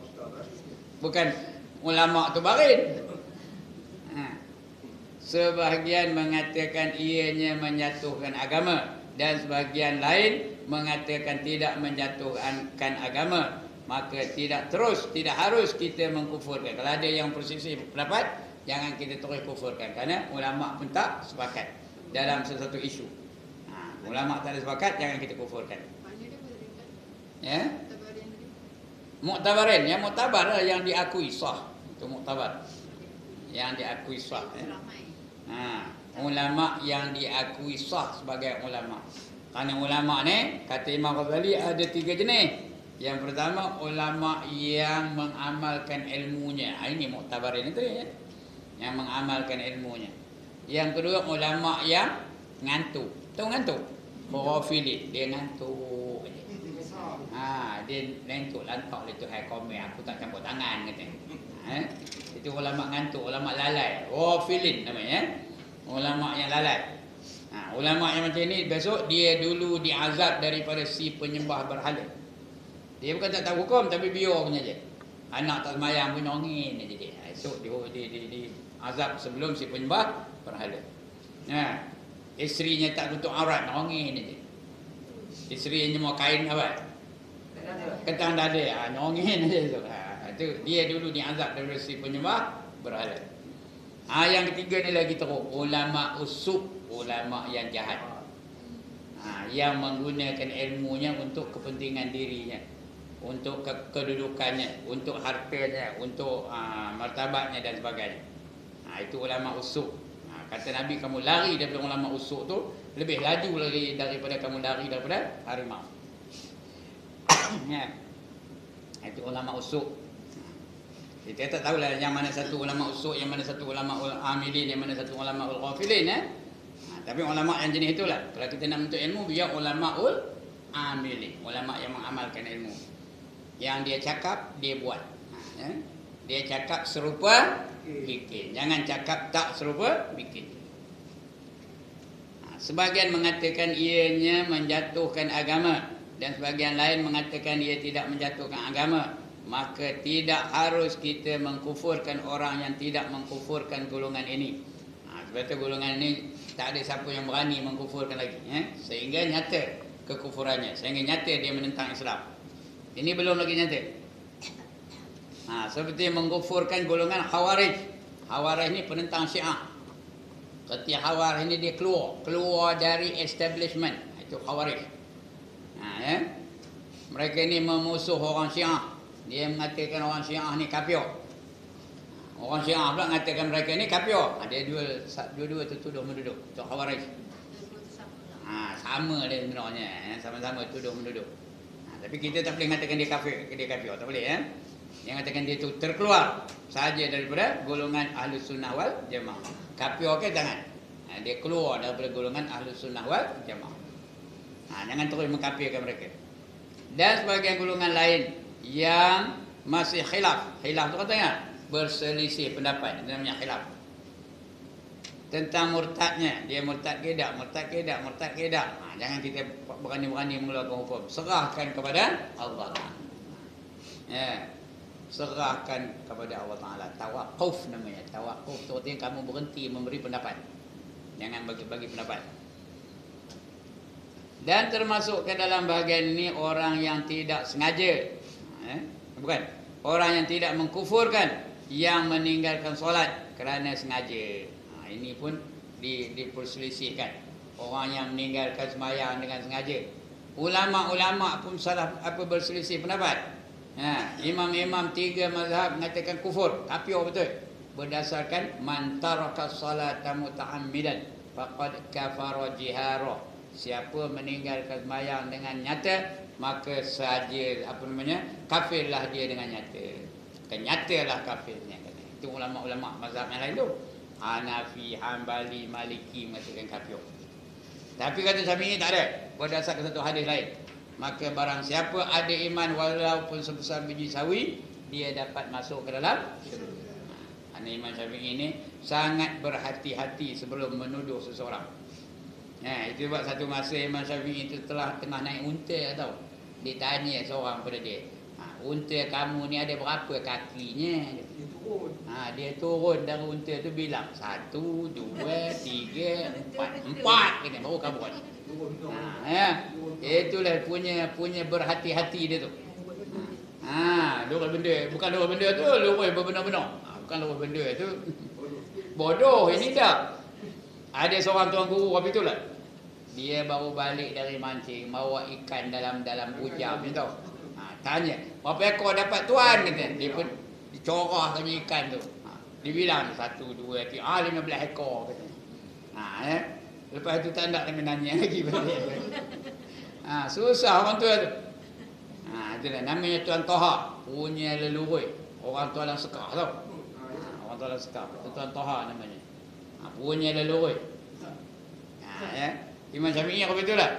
Bukan ulama tu barin. Ha. Sebahagian mengatakan ianya menjatuhkan agama dan sebahagian lain mengatakan tidak menjatuhkan agama. Maka tidak terus, tidak harus kita mengkufurkan. Kalau ada yang persisih pendapat, jangan kita terus kufurkan. Kerana ulama pun tak sepakat dalam sesuatu isu. Ha, ulama tak ada sepakat, jangan kita kufurkan. Ya? Muktabarin, yang muktabar lah yang diakui sah. Itu muktabar. Yang diakui sah. Ya? Ha, ulama yang diakui sah sebagai ulama. Kerana ulama ni, kata Imam Ghazali ada tiga jenis. Yang pertama, ulama yang mengamalkan ilmunya. Ha, ini muktabarin itu ya. Yang mengamalkan ilmunya. Yang kedua, ulama yang ngantuk. Tahu ngantuk? Khurafili, dia ngantuk. Ha, dia ngantuk lantak oleh Tuhan komen, aku tak campur tangan kata. Ha, itu ulama ngantuk, ulama lalai. Khurafilin namanya. Ulama yang lalai. Ha, ulama yang macam ni besok dia dulu diazab daripada si penyembah berhala. Dia bukan tak tahu hukum tapi biar punya je. Anak tak semayang pun nongin aja dia. Esok dia di di di azab sebelum si penyembah berhala. Ha, isterinya tak tutup aurat nongin aja. Isterinya mau kain apa? Ketang dada, ha, nongin aja tu. Ha, itu dia dulu diazab daripada si penyembah berhala. Ha, yang ketiga ni lagi teruk, ulama usuk, ulama yang jahat. Ha, yang menggunakan ilmunya untuk kepentingan dirinya, untuk ke kedudukannya, untuk hartanya, untuk uh, martabatnya dan sebagainya. Ha, itu ulama usuk. Ha, kata Nabi, kamu lari daripada ulama usuk tu lebih laju lagi daripada kamu lari daripada harimau. Ya. Itu ulama usuk. Kita tak tahulah yang mana satu ulama usuk, yang mana satu ulama ul amilin, yang mana satu ulama ul ghafilin ya. Ha, tapi ulama yang jenis itulah. Kalau kita nak menuntut ilmu, biar ulama ul amilin, ulama yang mengamalkan ilmu. Yang dia cakap, dia buat. Ha, ya. Dia cakap serupa, bikin. Jangan cakap tak serupa, bikin. Ha, sebahagian mengatakan ianya menjatuhkan agama dan sebahagian lain mengatakan ia tidak menjatuhkan agama. Maka tidak harus kita mengkufurkan orang yang tidak mengkufurkan golongan ini. Ha, sebab itu golongan ini tak ada siapa yang berani mengkufurkan lagi. Ya? Sehingga nyata kekufurannya. Sehingga nyata dia menentang Islam. Ini belum lagi nyata. Ha, seperti mengkufurkan golongan Khawarij. Khawarij ini penentang Syiah. Ketika Khawarij ini dia keluar. Keluar dari establishment. Itu Khawarij. Ha, ya? Mereka ini memusuh orang Syiah. Dia mengatakan orang Syiah ni kafir. Orang Syiah pula mengatakan mereka ni kafir. Dia dua dua-dua tertuduh menduduh. Itu Khawarij. Ha, sama dia sebenarnya, sama-sama tuduh menduduh. Ha, tapi kita tak boleh mengatakan dia kafir, dia kafir, tak boleh ya. Dia mengatakan dia tu terkeluar sahaja daripada golongan Ahlus Sunnah wal Jamaah. Kafir ke jangan. Ha, dia keluar daripada golongan Ahlus Sunnah wal Jamaah. Ha, jangan terus mengkafirkan mereka. Dan sebagian golongan lain yang masih khilaf. Khilaf tu katanya berselisih pendapat. Itu namanya khilaf. Tentang murtadnya. Dia murtad ke tak? Murtad ke tak? Murtad ke tak? Ha, jangan kita berani-berani mengeluarkan hukum. Serahkan kepada Allah. Ya. Serahkan kepada Allah Ta'ala. Tawakuf namanya. Tawakuf tu artinya kamu berhenti memberi pendapat. Jangan bagi-bagi pendapat. Dan termasuk ke dalam bahagian ini orang yang tidak sengaja. Eh? Bukan. Orang yang tidak mengkufurkan yang meninggalkan solat kerana sengaja. Ha, ini pun di, diperselisihkan. Orang yang meninggalkan sembahyang dengan sengaja. ulama-ulama pun salah apa berselisih pendapat. Ha, imam-imam tiga mazhab mengatakan kufur, kafir betul. Berdasarkan man taraka salata muta'ammidan faqad kafara jihara. Siapa meninggalkan sembahyang dengan nyata, maka saja apa namanya? Kafirlah dia dengan nyata. Kenyatalah kafirnya. Itu ulama-ulama mazhab yang lain tu. Hanafi, Hambali, Maliki mengatakan kafir. Tapi kata Syafi'i tak ada. Berdasarkan satu hadis lain. Maka barang siapa ada iman walaupun sebesar biji sawi, dia dapat masuk ke dalam syurga. Karena Imam Syafi'i ini sangat berhati-hati sebelum menuduh seseorang. Ha, itu sebab satu masa Imam Syafi'i itu telah tengah naik unta tahu. Dia tanya seorang pada dia, ha, unta kamu ni ada berapa kakinya? Ha, dia turun dari unta tu bilang satu, dua, tiga, empat, empat kena baru kabur. Ha, ya. Itulah punya punya berhati-hati dia tu. Ha, lurus benda, bukan lurus benda tu, lurus benar-benar. Ha, bukan lurus benda tu. Bodoh ini dah. Ada seorang tuan guru apa itulah. Dia baru balik dari mancing, bawa ikan dalam dalam bujam ni tau. Ha, tanya, berapa ekor dapat tuan kata. Dia pun dicorahkan ikan tu. Ha, dia bilang satu, dua, tiga, ah lima belas ekor kata. Ha, eh. Lepas tu tak nak kena nanya lagi balik. Ha, susah orang tua tu. Ha, itulah namanya Tuan Toha, punya leluhur. Orang tua dalam Sekar tau. Ha, orang tua dalam Sekar. Itu Tuan Toha namanya. Ha, punya leluhur. Ha, ya. Imam Syafi'i apa betul lah?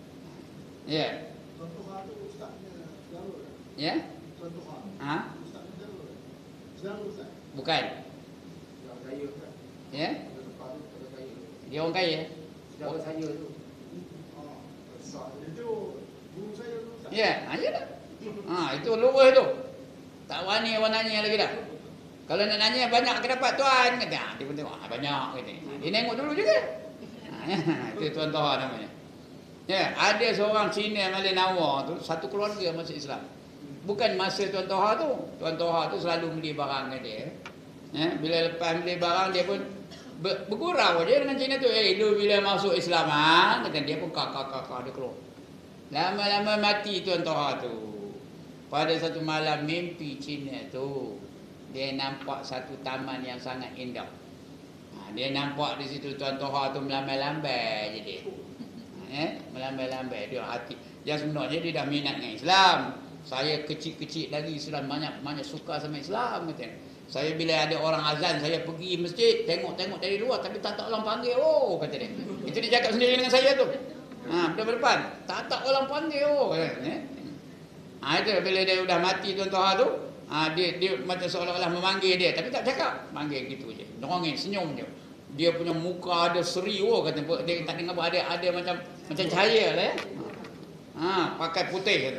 Ya. Tuan Toha tu ustaznya Jarul. Ya? Tuan Toha. Ha? Ustaznya Jarul. Jarul Ustaz. Bukan. Yang kaya Ustaz. Ya? Tuan Toha tu kaya kaya. Dia orang kaya. Saudara saya tu. Oh, besar. Itu guru saya tu Ustaz. Ya, ha, yalah. Ha, itu luruh tu. Tak wani orang nanya lagi dah. Kalau nak nanya banyak ke dapat tuan kata. Ha, dia pun tengok ha, banyak kata. Ha, dia nengok dulu juga. Ha, ya, itu Tuan Toha namanya. Ya, ada seorang Cina Malay Nawar tu satu keluarga masuk Islam. Bukan masa Tuan Toha tu. Tuan Toha tu selalu beli barang ke dia. Ya, bila lepas beli barang dia pun ber, bergurau je dengan Cina tu. Eh, lu bila masuk Islam ha, kata dia pun kakak-kakak dia keluar. Lama-lama mati Tuan Toha tu. Pada satu malam mimpi Cina tu, dia nampak satu taman yang sangat indah. Ha, dia nampak di situ Tuan Toha tu melambai-lambai je dia. Eh, melambai-lambai dia hati. Yang sebenarnya dia dah minat dengan Islam. Saya kecil-kecil lagi Islam, banyak banyak suka sama Islam kata. Saya bila ada orang azan, saya pergi masjid, tengok-tengok dari luar tapi tak tak orang panggil. Oh, kata dia. Itu dia cakap sendiri dengan saya tu. Ha, depan-depan, tak tak orang panggil. Oh, kata dia. Ha, itu bila dia sudah mati Tuan Toha tu, ha, dia dia macam seolah-olah memanggil dia tapi tak cakap, panggil gitu je. Dorongin senyum je. Dia punya muka ada seri oh kata dia tak dengar ada ada macam macam cahaya lah ya. Ha, pakai putih kata.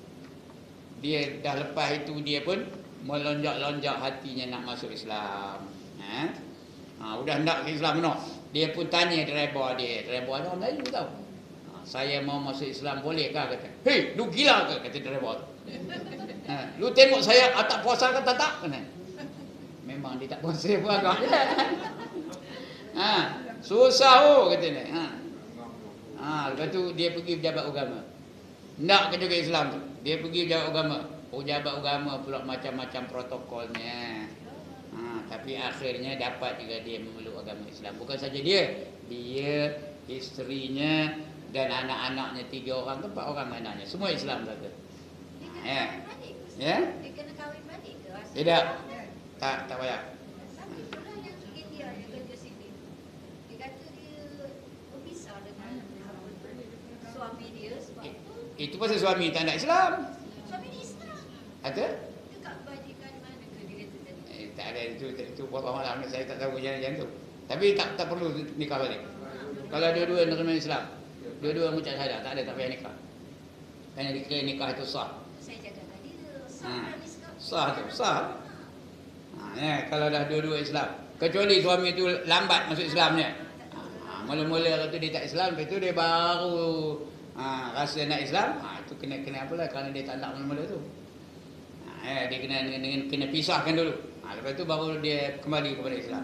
Dia dah lepas itu dia pun melonjak-lonjak hatinya nak masuk Islam. Ha? Ha, udah nak ke Islam benar. Dia pun tanya driver dia, driver dia orang Melayu tahu. Ha, saya mau masuk Islam bolehkah kata. Hei, lu gila ke kata driver tu. Ha, lu tengok saya tak puasa ke tak tak kata. Memang dia tak puasa pun agaknya. Ha, susah oh kata dia. Ha. Ha, lepas tu dia pergi pejabat agama. Nak ke juga Islam tu. Dia pergi pejabat agama. Pejabat agama pula macam-macam protokolnya. Ha, tapi akhirnya dapat juga dia memeluk agama Islam. Bukan saja dia, dia, isterinya dan anak-anaknya tiga orang ke empat orang anaknya. Semua Islam kata. Ha, ya. Ya? Dia kena kahwin balik ke? Tidak. Tak, tak payah. Tapi pula yang India yang kerja sini. Dia kata dia berpisah dengan suami dia sebab tu. Itu pasal suami tak nak Islam. Suami dia Islam. Ada? Dekat bajikan mana ke dia kata tadi? Eh, tak ada itu itu Allah Alam, saya tak tahu jalan-jalan tu. Tapi tak tak perlu nikah balik. Kalau dua-dua nerima Islam, dua-dua mengucap syahadat, tak ada tak payah nikah. Kerana dikira nikah itu sah. Saya cakap tadi sah Ha. dan Islam. Sah tu, sah. Ha, ya, kalau dah dua-dua Islam. Kecuali suami tu lambat masuk Islamnya. Ha, mula-mula kata dia tak Islam, lepas tu dia baru ha, rasa nak Islam, ha, itu kena kena apalah kerana dia tak nak mula-mula tu. Ha, ya, dia kena dengan kena pisahkan dulu. Ha, lepas tu baru dia kembali kepada Islam.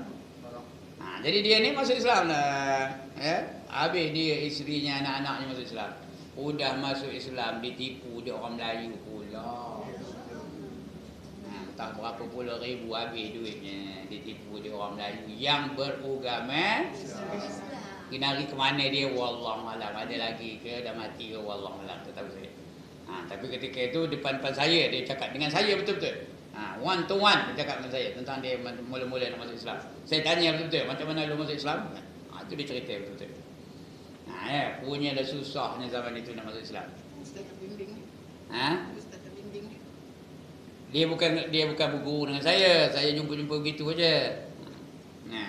Ha, jadi dia ni masuk Islam lah. Ya, habis dia isterinya, anak-anaknya masuk Islam. Udah masuk Islam ditipu dia orang Melayu pula. Nah, tak berapa puluh ribu habis duitnya ditipu dia orang Melayu yang beragama Islam. Kinari ke mana dia wallahualam, ada lagi ke dah mati ke wallahualam, tak tahu saya. Ha, tapi ketika itu depan-depan saya dia cakap dengan saya betul-betul. Ha, one to one dia cakap dengan saya tentang dia mula-mula nak masuk Islam. Saya tanya betul-betul macam mana lu masuk Islam? Ha, itu dia cerita betul-betul. Ha, ya, punya dah susahnya zaman itu nak masuk Islam. Ustaz tak bimbing ni. Ha? Ustaz tak bimbing ni. Dia bukan dia bukan berguru dengan saya. Saya jumpa-jumpa begitu aja. Nah.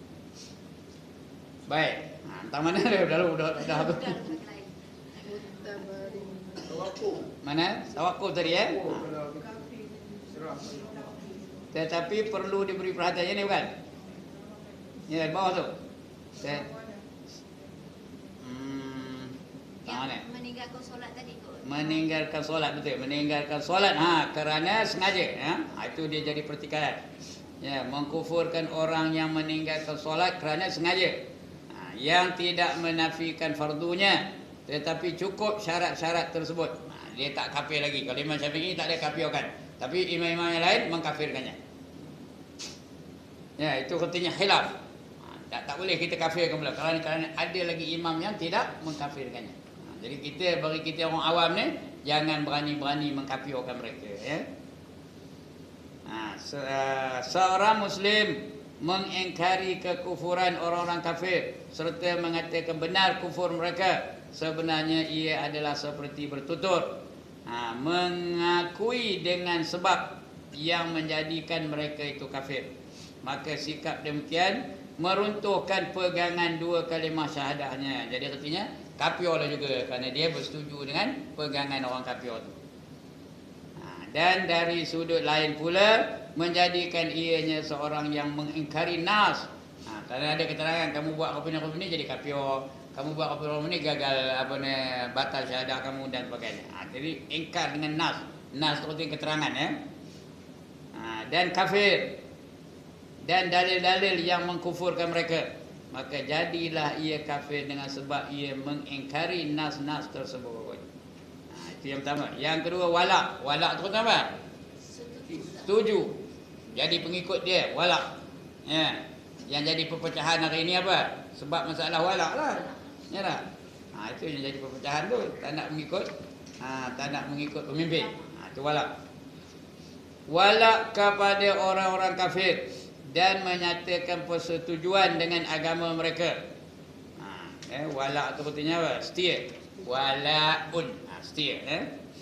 Baik. Ha, entah mana dia dah dah dah, dah apa? Mutabarin. Tawakul. Mana? Tawakul tadi eh? Oh, Ha. kalau serah. Tetapi perlu diberi perhatian ni bukan? Ya, di bawah tu. Saya Hmm. Yang Mana? meninggalkan solat tadi kot. Meninggalkan solat betul. Meninggalkan solat ha kerana sengaja ya. Ha, itu dia jadi pertikaian. Ya, mengkufurkan orang yang meninggalkan solat kerana sengaja. Ha, yang tidak menafikan fardunya tetapi cukup syarat-syarat tersebut. Ha, dia tak kafir lagi. Kalau Imam Syafi'i tak ada kafirkan. Tapi imam-imam yang lain mengkafirkannya. Ya, itu artinya khilaf. Ha, tak, tak boleh kita kafirkan pula kerana, kerana ada lagi imam yang tidak mengkafirkannya. Ha, jadi kita bagi kita orang awam ni jangan berani-berani mengkafirkan mereka ya. Ha, se, uh, seorang muslim mengingkari kekufuran orang-orang kafir serta mengatakan benar kufur mereka, sebenarnya ia adalah seperti bertutur, ha, mengakui dengan sebab yang menjadikan mereka itu kafir. Maka sikap demikian meruntuhkan pegangan dua kalimah syahadahnya. Jadi artinya kafir lah juga kerana dia bersetuju dengan pegangan orang kafir itu. Dan dari sudut lain pula menjadikan ianya seorang yang mengingkari nas. Ha, kerana ada keterangan kamu buat apa ni apa ni jadi kafir, kamu buat apa apa ni gagal apa ni batal syahadah kamu dan sebagainya. Ha, jadi ingkar dengan nas. Nas itu artinya keterangan ya. Ha, dan kafir dan dalil-dalil yang mengkufurkan mereka, maka jadilah ia kafir dengan sebab ia mengingkari nas-nas tersebut. Itu yang pertama. Yang kedua walak. Walak tu apa? Setuju. Jadi pengikut dia walak. Ya. Yang jadi perpecahan hari ini apa? Sebab masalah walak lah. Ya tak? Ha, itu yang jadi perpecahan tu. Tak nak mengikut ha, tak nak mengikut pemimpin. Ha, itu walak. Walak kepada orang-orang kafir dan menyatakan persetujuan dengan agama mereka. Ha, eh, walak tu artinya apa? Setia. Walaun. Setia eh?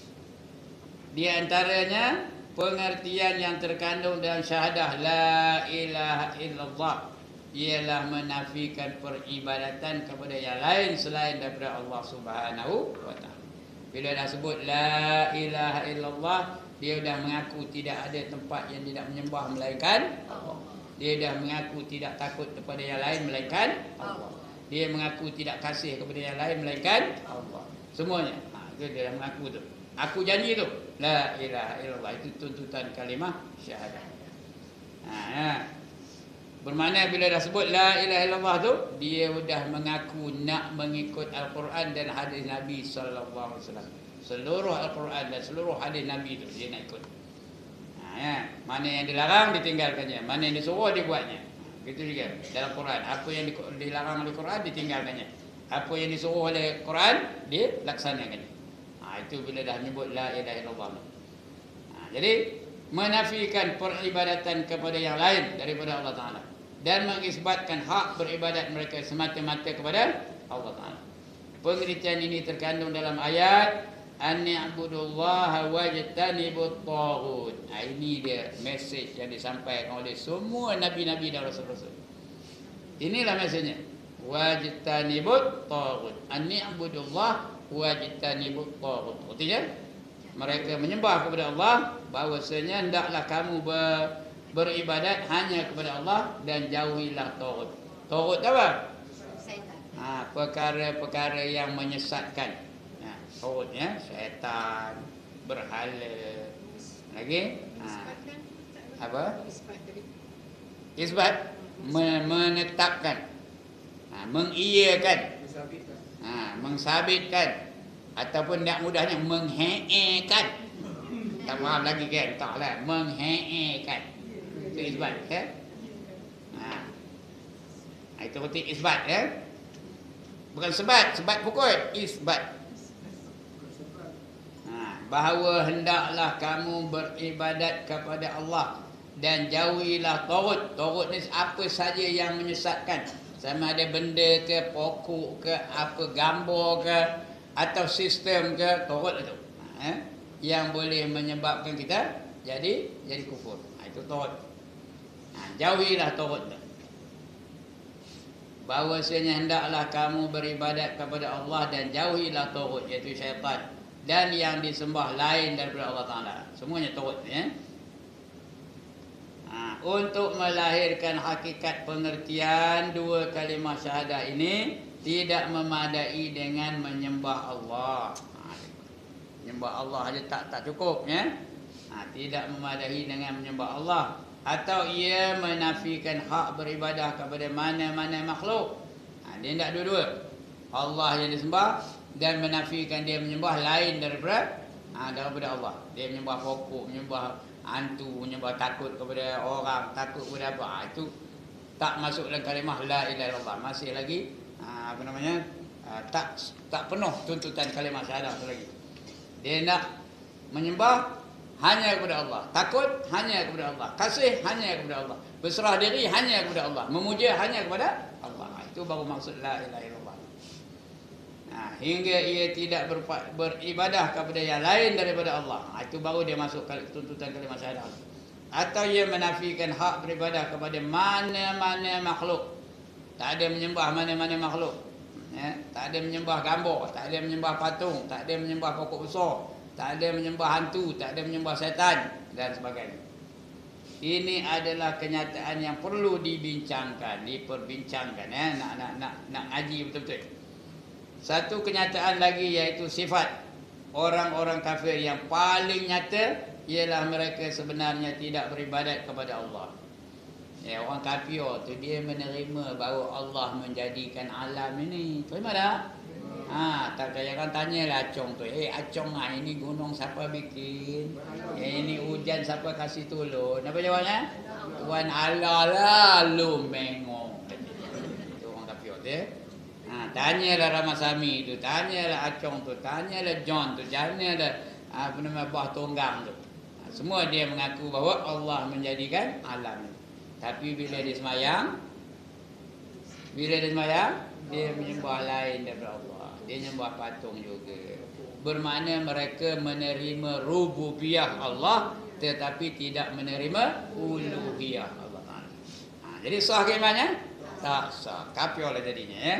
Di antaranya pengertian yang terkandung dalam syahadah la ilaha illallah ialah menafikan peribadatan kepada yang lain selain daripada Allah Subhanahu wa taala. Bila dah sebut la ilaha illallah, dia dah mengaku tidak ada tempat yang tidak menyembah melainkan Allah. Dia dah mengaku tidak takut kepada yang lain melainkan Allah. Dia mengaku tidak kasih kepada yang lain melainkan Allah. Semuanya itu dia dah mengaku tu. Aku janji tu. La ilaha illallah. Itu tuntutan kalimah syahadah. Ha, ya. Bermakna bila dah sebut la ilaha illallah tu, dia sudah mengaku nak mengikut Al-Quran dan hadis Nabi sallallahu alaihi wasallam. Seluruh Al-Quran dan seluruh hadis Nabi tu dia nak ikut. Ha, ya. Mana yang dilarang ditinggalkannya, mana yang disuruh dibuatnya. Gitu juga dalam Quran. Apa yang dilarang oleh Quran ditinggalkannya. Apa yang disuruh oleh Quran dilaksanakannya. Ha, itu bila dah menyebut la ilaha illallah. Ha, jadi menafikan peribadatan kepada yang lain daripada Allah Taala dan mengisbatkan hak beribadat mereka semata-mata kepada Allah Taala. Pengertian ini terkandung dalam ayat an-ni'budullaha wajtanibut taghut. Ha, ini dia mesej yang disampaikan oleh semua nabi-nabi dan rasul-rasul. Inilah mesejnya. Wajtanibut taghut. An-ni'budullaha wajtanibut taghut. Artinya mereka menyembah kepada Allah, bahwasanya hendaklah kamu ber, beribadat hanya kepada Allah dan jauhilah taghut. Taghut apa? Syaitan. Ha, perkara-perkara yang menyesatkan. Ha, taghut ya, syaitan, berhala. Lagi? Ha, apa? Isbat menetapkan. Ha, mengiyakan. Ha, mengsabitkan Ataupun nak mudahnya mengheekan. Tak faham lagi kan? Taklah, mengheekan. Itu isbat ya. Ha. Itu berarti isbat ya. Bukan sebat, sebat pukul, isbat. Ha. Bahawa hendaklah kamu beribadat kepada Allah dan jauhilah tagut. Tagut ni apa saja yang menyesatkan. Sama ada benda ke, pokok ke, apa gambar ke, atau sistem ke, tagut itu. Ha. Yang boleh menyebabkan kita jadi jadi kufur. Ha. Itu tagut. Ha. Jauhilah tagut tu. Bahawasanya hendaklah kamu beribadat kepada Allah dan jauhilah tagut, iaitu syaitan dan yang disembah lain daripada Allah Ta'ala. Semuanya tagut ya. Ha, untuk melahirkan hakikat pengertian dua kalimah syahadah ini tidak memadai dengan menyembah Allah. Ha, menyembah Allah saja tak tak cukup ya. Ha, tidak memadai dengan menyembah Allah. Atau ia menafikan hak beribadah kepada mana-mana makhluk. Ha, dia tidak dua-dua. Allah yang disembah dan menafikan dia menyembah lain daripada ha, daripada Allah. Dia menyembah pokok, menyembah hantu, menyembah takut kepada orang, takut kepada apa. Ha, itu tak masuk dalam kalimah la ilaha illallah. Masih lagi ha, apa namanya? Ha, tak tak penuh tuntutan kalimah syahadah itu lagi. Dia nak menyembah hanya kepada Allah, takut hanya kepada Allah, kasih hanya kepada Allah, berserah diri hanya kepada Allah, memuja hanya kepada Allah. Itu baru maksud la ilaha illallah. Nah, hingga ia tidak ber, beribadah kepada yang lain daripada Allah. Itu baru dia masuk tuntutan kalimah syahadah. Atau ia menafikan hak beribadah kepada mana-mana makhluk. Tak ada menyembah mana-mana makhluk. Ya, tak ada menyembah gambar, tak ada menyembah patung, tak ada menyembah pokok besar. Tak ada menyembah hantu, tak ada menyembah setan dan sebagainya. Ini adalah kenyataan yang perlu dibincangkan, diperbincangkan ya, nak nak nak nak ngaji betul-betul. Satu kenyataan lagi iaitu sifat orang-orang kafir yang paling nyata ialah mereka sebenarnya tidak beribadat kepada Allah. Ya, orang kafir tu dia menerima bahawa Allah menjadikan alam ini. Terima tak? Ha, tak kaya kan tanyalah Acong tu. Eh Acong ah, ini gunung siapa bikin? Eh, ini hujan siapa kasih turun? Apa jawabnya? Tuan Allah lah lu mengong. Itu orang kafir tu ya. Ha, tanyalah Ramasami tu, tanyalah Acong tu, tanyalah John tu, tanyalah apa nama Bah Tonggang tu. Ha, semua dia mengaku bahawa Allah menjadikan alam ini. Tapi bila dia semayang, bila dia semayang, dia menyembah lain daripada Allah. Dia menyembah patung juga. Bermakna mereka menerima rububiyah Allah tetapi tidak menerima uluhiyah Allah. Ha, jadi sah ke imannya? Tak sah. Kafir lah jadinya ya.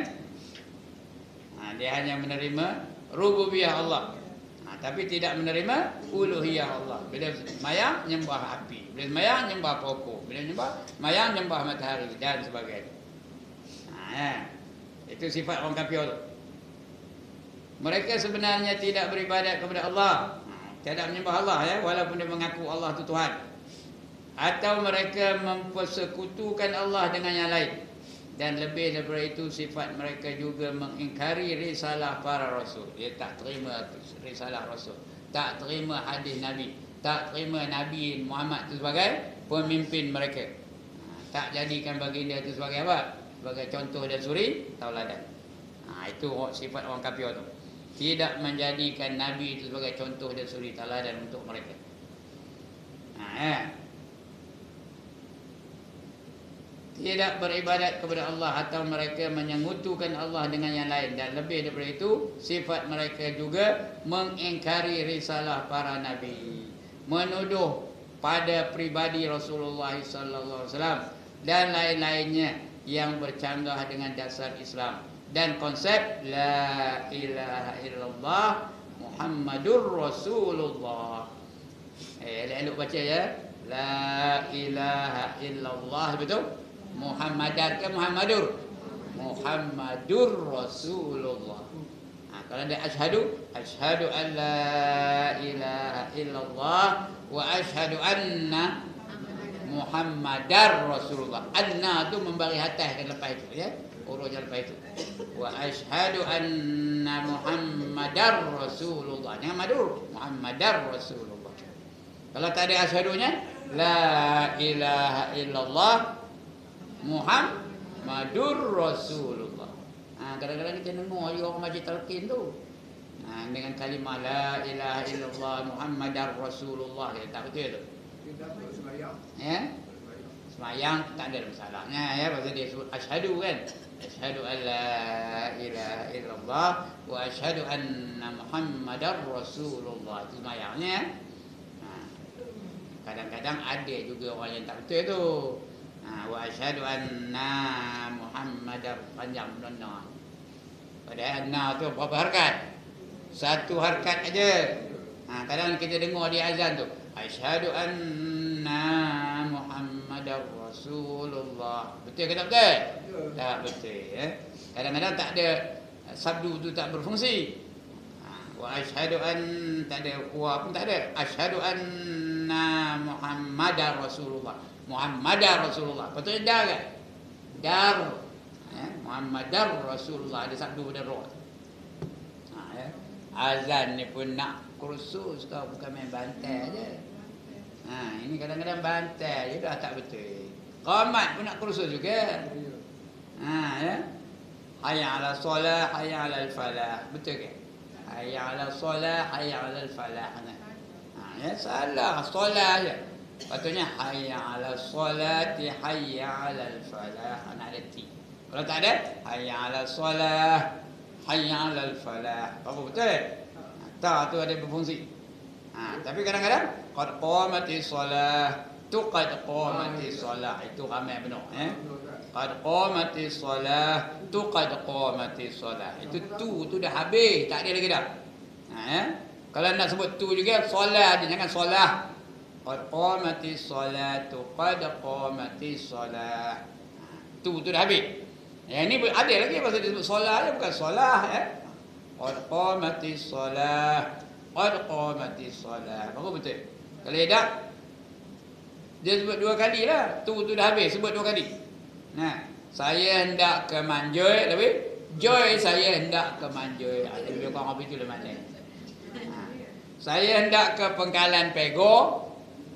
Ha, dia hanya menerima rububiyah Allah. Ha, tapi tidak menerima uluhiyah Allah. Bila semayang menyembah api, bila semayang menyembah pokok, bila menyembah semayang menyembah matahari dan sebagainya. Ha, ya. Itu sifat orang kafir tu. Mereka sebenarnya tidak beribadat kepada Allah. Tidak menyembah Allah ya, walaupun dia mengaku Allah itu Tuhan. Atau mereka mempersekutukan Allah dengan yang lain. Dan lebih daripada itu sifat mereka juga mengingkari risalah para rasul. Dia tak terima risalah rasul, tak terima hadis Nabi, tak terima Nabi Muhammad itu sebagai pemimpin mereka. Tak jadikan baginda itu sebagai apa? Sebagai contoh dan suri tauladan. Ha, itu sifat orang kafir tu. Tidak menjadikan Nabi itu sebagai contoh dan suri tauladan untuk mereka. Ha, eh. Tidak beribadat kepada Allah atau mereka menyekutukan Allah dengan yang lain. Dan lebih daripada itu, sifat mereka juga mengingkari risalah para Nabi, menuduh pada pribadi Rasulullah sallallahu alaihi wasallam dan lain-lainnya yang bercanggah dengan dasar Islam dan konsep la ilaha illallah Muhammadur Rasulullah. Eh, elok baca ya. La ilaha illallah, betul? Muhammadar ke Muhammadur? Muhammadur Rasulullah. Ha, kalau ada asyhadu, asyhadu an la ilaha illallah wa asyhadu anna Muhammadar Rasulullah. Anna tu memberi atas dan lepas itu, ya. Huruf yang lepas itu. Wa asyhadu anna Muhammadar Rasulullah. Jangan madur. Muhammadar Rasulullah. Kalau tak ada asyadunya, la ilaha illallah Muhammadur Rasulullah. Ha, kadang-kadang kita dengar juga orang majlis talqin tu. Ha, dengan kalimah la ilaha illallah Muhammadar Rasulullah, kita tak betul tu. Tidak bersemayang. Ya. Semayang tak ada masalahnya, ya, pasal dia sebut asyhadu kan. Asyhadu an la ilaha illallah wa asyhadu anna Muhammadar Rasulullah. Itu semayangnya. Ha. Kadang-kadang ada juga orang yang tak betul tu. Ha, wa asyhadu anna Muhammadar, panjang benar. Padahal anna tu berapa harkat? Satu harkat aja. Ha, kadang kita dengar di azan tu, asyhadu anna Muhammadar Rasulullah. Betul ke tak betul? Betul. Tak betul, ya. Kadang-kadang tak ada, sabdu tu tak berfungsi. Ha, wa asyhadu an, tak ada wa pun tak ada. Asyhadu anna Muhammadar Rasulullah. Muhammadar Rasulullah. Betul dah kan? Dar. Ya, Muhammadar Rasulullah, ada sabdu pada roh. Ha, ya. Azan ni pun nak kursus kau, bukan main bantai je. Ha, ini kadang-kadang bantai je dah tak betul. Qamat pun nak kursus juga. Ha, ya. Hayya 'ala solah, hayya 'alal falah. Betul ke? Hayya 'ala solah, hayya 'alal falah. Ha, ya, salah solah je. Patutnya hayya 'ala solati, hayya 'alal falah. Nak ada ti. Kalau tak ada, hayya 'ala solah, hayya 'alal falah. Apa betul? Tak, tu ada berfungsi. Ha, tapi kadang-kadang qad qamatis solah, tu qad qamatis solah, itu ramai benar, eh. Qad qamatis solah, tu qad qamatis solah. Itu tu tu dah habis, tak ada lagi dah. Ha, eh. Kalau nak sebut tu juga solah je, jangan solah. Qad qamatis solah, tu qad qamatis solah. Ha, tu tu dah habis. Yang ni ada lagi pasal dia sebut solah je, bukan solah, eh. Qad qamatis solah, qad qamatis solah. Baru betul. Kalau tidak, dia sebut dua kali lah. Tu tu dah habis, sebut dua kali. Nah, saya hendak ke Manjoy, tapi Joy saya hendak ke Manjoy. Ada lebih kurang apa itu lah mana. Nah, saya hendak ke Pengkalan Pego.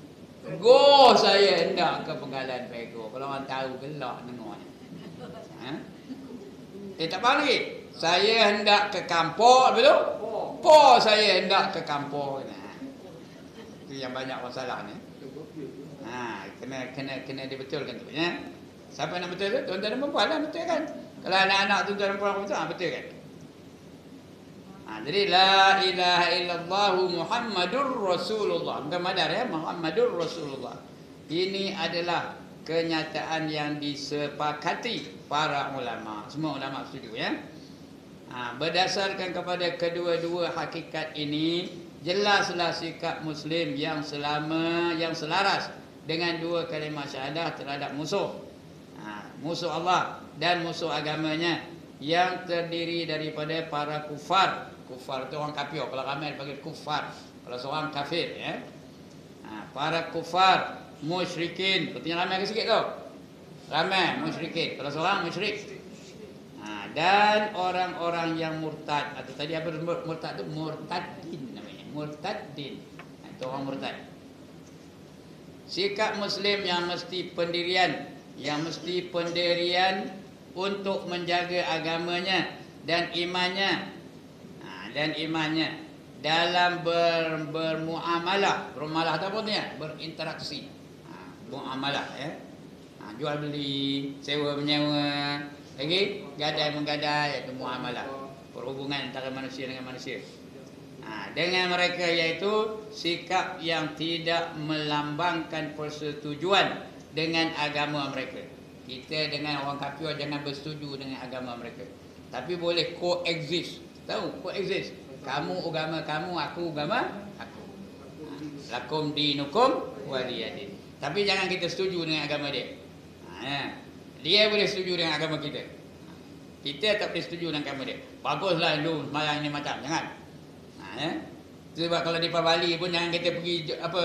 Go saya hendak ke Pengkalan Pego. Kalau orang tahu gelak dengarnya. Ha? Eh tak faham lagi. Saya hendak ke kampung, betul? Po saya hendak ke kampung. Nah, itu yang banyak masalah ni. Ha, kena kena kena dibetulkan tu, ya. Siapa nak betul tu? Tuan-tuan dan puan-puan lah, betul kan? Kalau anak-anak tuan-tuan dan puan-puan betul, ha, betul kan? Ha, jadi la ilaha illallah Muhammadur Rasulullah. Bukan madar, ya, Muhammadur Rasulullah. Ini adalah kenyataan yang disepakati para ulama. Semua ulama setuju, ya. Ha, berdasarkan kepada kedua-dua hakikat ini, jelaslah sikap Muslim yang selama yang selaras dengan dua kalimah syahadah terhadap musuh. Ha, musuh Allah dan musuh agamanya yang terdiri daripada para kufar. Kufar itu orang kafir. Kalau ramai dipanggil kufar. Kalau seorang kafir, ya. Ha, para kufar, musyrikin. Berarti ramai ke sikit tu? Ramai musyrikin. Kalau seorang musyrik. Ha, dan orang-orang yang murtad, atau tadi apa murtad itu? Murtadin namanya. Murtadin. Ha, itu orang murtad. Sikap Muslim yang mesti pendirian, yang mesti pendirian untuk menjaga agamanya dan imannya, ha, dan imannya dalam ber, bermuamalah. Bermuamalah apa artinya? Berinteraksi. Ha, muamalah, ya. Ha, jual beli, sewa menyewa, lagi gadai menggadai, iaitu muamalah. Perhubungan antara manusia dengan manusia. Ha, dengan mereka iaitu sikap yang tidak melambangkan persetujuan dengan agama mereka. Kita dengan orang kafir jangan bersetuju dengan agama mereka. Tapi boleh coexist. Tahu coexist? Kamu agama kamu, aku agama aku. Ha, lakum dinukum waliyadin. Tapi jangan kita setuju dengan agama dia. Ha, dia boleh setuju dengan agama kita. Kita tak boleh setuju dengan agama dia. Baguslah lu sembahyang ni macam, jangan. Ha, ya? Sebab kalau di Bali pun jangan kita pergi apa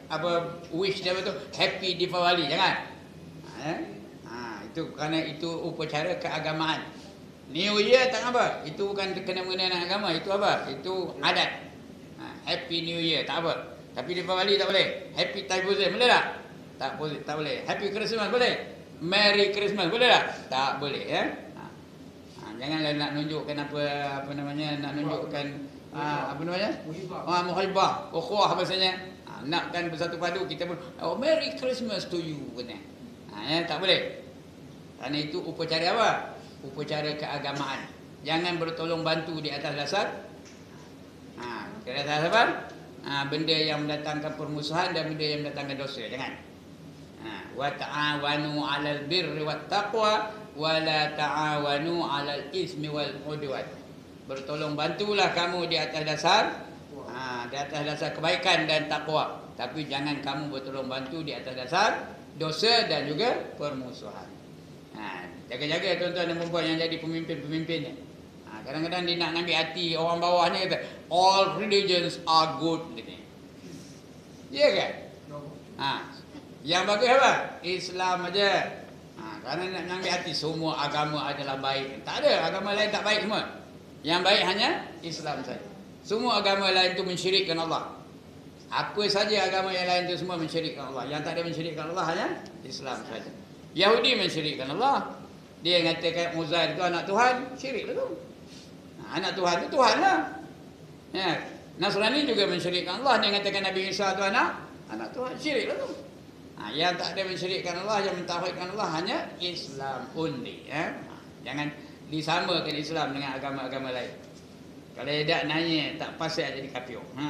apa wish dia betul happy Deepavali, jangan. Ha, eh? ha, itu kerana itu upacara keagamaan. New Year tak apa, itu bukan kena mengenai dengan agama, itu apa? Itu adat. Ha, happy New Year tak apa. Tapi Deepavali tak boleh. Happy Thaipusam boleh tak? Tak boleh, tak boleh. Happy Christmas boleh? Merry Christmas boleh tak? Tak boleh ya. Ha. Ha, janganlah nak nunjukkan apa apa namanya, nak nunjukkan ha, apa namanya? Ah, muhibah, ukhuwah bahasanya. Ha, nakkan bersatu padu kita pun oh Merry Christmas to you kena. Ha, ya, tak boleh. Kerana itu upacara apa? Upacara keagamaan. Jangan bertolong bantu di atas dasar ha, ke atas apa? Ha, benda yang mendatangkan permusuhan dan benda yang mendatangkan dosa. Jangan. Ha, wa ta'awanu 'alal birri wat taqwa wa la ta'awanu 'alal ismi wal udwan. Bertolong bantulah kamu di atas dasar ha, di atas dasar kebaikan dan takwa. Tapi jangan kamu bertolong bantu di atas dasar dosa dan juga permusuhan. Ha, jaga-jaga tuan-tuan dan puan yang jadi pemimpin-pemimpin ni. Ha, kadang-kadang dia nak ambil hati orang bawah ni kata all religions are good gitu. Ya kan? Ha, yang bagus apa? Islam aja. Ha, kerana nak ambil hati semua agama adalah baik. Tak ada agama lain tak baik semua. Yang baik hanya Islam saja. Semua agama lain itu mensyirikkan Allah. Apa saja agama yang lain itu semua mensyirikkan Allah. Yang tak ada mensyirikkan Allah hanya Islam saja. Yahudi mensyirikkan Allah. Dia mengatakan Uzair itu anak Tuhan, syirik lah tu. Anak Tuhan itu Tuhan lah. Ya. Nasrani juga mensyirikkan Allah. Dia mengatakan Nabi Isa itu anak anak Tuhan, syirik lah tu. Ha, yang tak ada mensyirikkan Allah, yang mentauhidkan Allah hanya Islam only. Ya. Ha, jangan disamakan Islam dengan agama-agama lain. Kalau tidak nanya, tak pasal jadi kafir. Ha.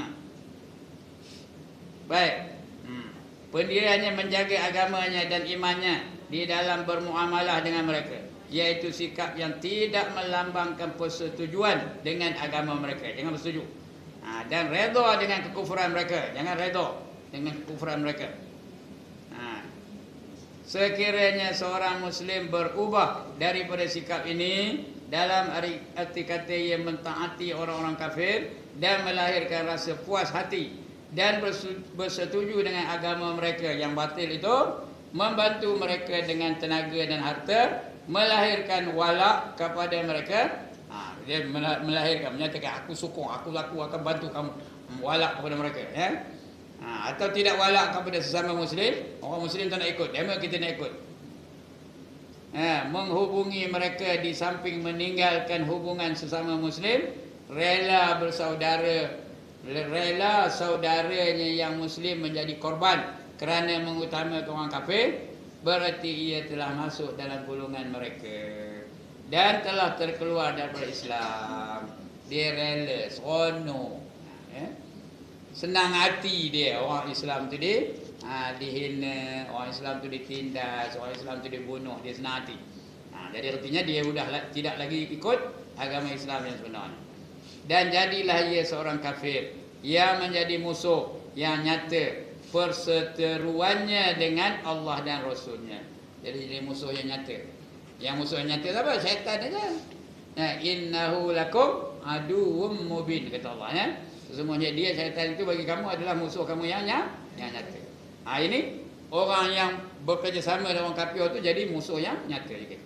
Baik. Hmm. Pendiriannya menjaga agamanya dan imannya di dalam bermuamalah dengan mereka, iaitu sikap yang tidak melambangkan persetujuan dengan agama mereka. Jangan bersetuju. Ha, dan redha dengan kekufuran mereka. Jangan redha dengan kekufuran mereka. Ha. Sekiranya seorang Muslim berubah daripada sikap ini dalam arti kata ia mentaati orang-orang kafir dan melahirkan rasa puas hati dan bersetuju dengan agama mereka yang batil itu, membantu mereka dengan tenaga dan harta, melahirkan wala kepada mereka. Ha, dia melahirkan, menyatakan aku sokong, aku laku akan bantu kamu, wala kepada mereka. Ya? Ha, atau tidak wala kepada sesama Muslim, orang Muslim tak nak ikut, dia kita nak ikut. Ha, menghubungi mereka di samping meninggalkan hubungan sesama Muslim, rela bersaudara, rela saudaranya yang Muslim menjadi korban kerana mengutamakan orang kafir, berarti ia telah masuk dalam golongan mereka dan telah terkeluar daripada Islam. Dia rela, seronok, ya? Senang hati dia, orang Islam tu dia ha, dihina, orang Islam tu ditindas, orang Islam tu dibunuh, dia senang hati. Ha, jadi artinya dia sudah tidak lagi ikut agama Islam yang sebenarnya. Dan jadilah ia seorang kafir yang menjadi musuh yang nyata perseteruannya dengan Allah dan Rasulnya. Jadi jadi musuh yang nyata. Yang musuh yang nyata apa? Syaitan aja. Nah, innahu lakum aduwwum mubin, kata Allah ya. Sesungguhnya dia, syaitan itu bagi kamu adalah musuh kamu yang yang nyata. Ha, ini orang yang bekerjasama dengan orang kafir itu jadi musuh yang nyata juga.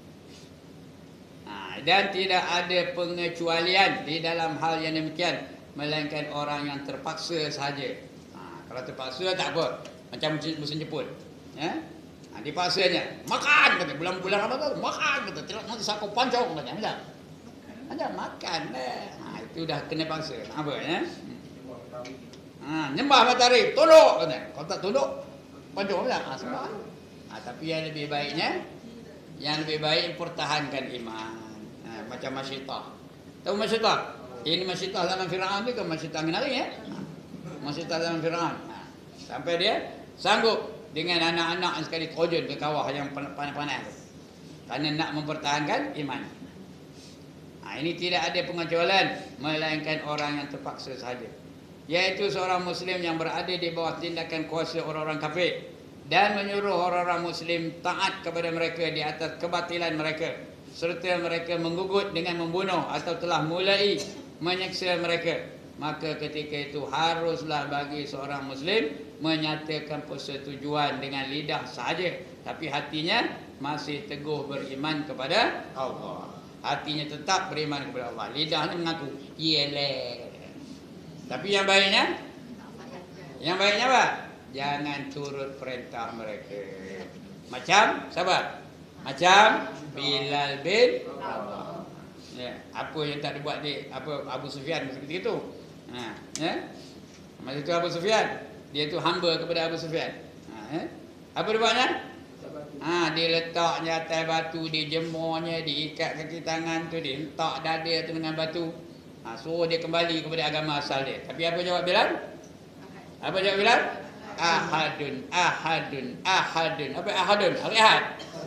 Ha, dan tidak ada pengecualian di dalam hal yang demikian, melainkan orang yang terpaksa sahaja. Ha, kalau terpaksa tak apa, macam mesin Jepun. Ya? Ha, dipaksanya makan kata, bulan-bulan apa tu makan kata, tidak nanti saku pancong kata, macam ada makan dah. Ha, itu dah kena paksa. Apa ya? Ha, nyembah matahari, tunduk kata. Kalau tak tunduk, pancong macam. Ha, sembah. Ha, tapi yang lebih baiknya, yang lebih baik pertahankan iman. Ha, macam Masyidah. Tahu Masyidah? Ini Masyidah zaman Fir'aun tu kan Masyidah Minari ya? Ha, Masyidah zaman Fir'aun. Ha, sampai dia sanggup dengan anak-anak yang sekali terjun ke kawah yang panas-panas. Kerana nak mempertahankan iman. Ha, ini tidak ada pengecualian, melainkan orang yang terpaksa sahaja. Iaitu seorang Muslim yang berada di bawah tindakan kuasa orang-orang kafir dan menyuruh orang-orang Muslim taat kepada mereka di atas kebatilan mereka, serta mereka menggugut dengan membunuh atau telah mulai menyeksa mereka, maka ketika itu haruslah bagi seorang Muslim menyatakan persetujuan dengan lidah saja, tapi hatinya masih teguh beriman kepada Allah. Hatinya tetap beriman kepada Allah. Lidahnya mengaku, iyalah. Tapi yang baiknya, yang baiknya apa? Jangan turut perintah mereka. Macam siapa? Macam Bilal bin Rabah. Ya, apa yang tak dibuat di apa Abu Sufyan seperti itu. Ha, ya. Masa itu Abu Sufyan, dia tu hamba kepada Abu Sufyan. Ha, ya. Apa dia buatnya? Ha, dia letaknya atas batu, dia jemurnya, diikat kaki tangan tu, dia hentak dada tu dengan batu. Ha, suruh dia kembali kepada agama asal dia. Tapi apa jawab Bilal? Apa jawab Bilal? Ahadun, ahadun, ahadun. Apa ahadun? Al-Ahad.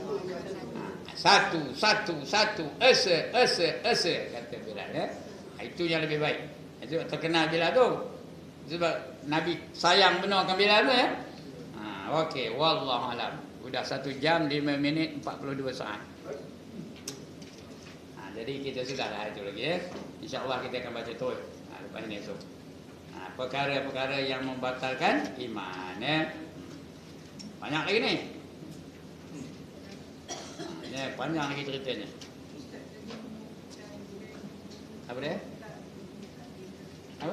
Satu, satu, satu, esa, esa, esa, kata Bilal. Ya? Itu yang lebih baik. Itu terkenal Bilal tu. Sebab Nabi sayang benar kan Bilal tu ya. Ha, okey, wallahu alam. Sudah satu jam lima minit empat puluh dua saat. Ha, jadi kita sudahlah itu lagi ya. InsyaAllah kita akan baca terus. Ha, lepas ini esok. Ha, perkara-perkara yang membatalkan iman ya. Banyak lagi ni. Ya, panjang lagi ceritanya. Apa dia? Apa?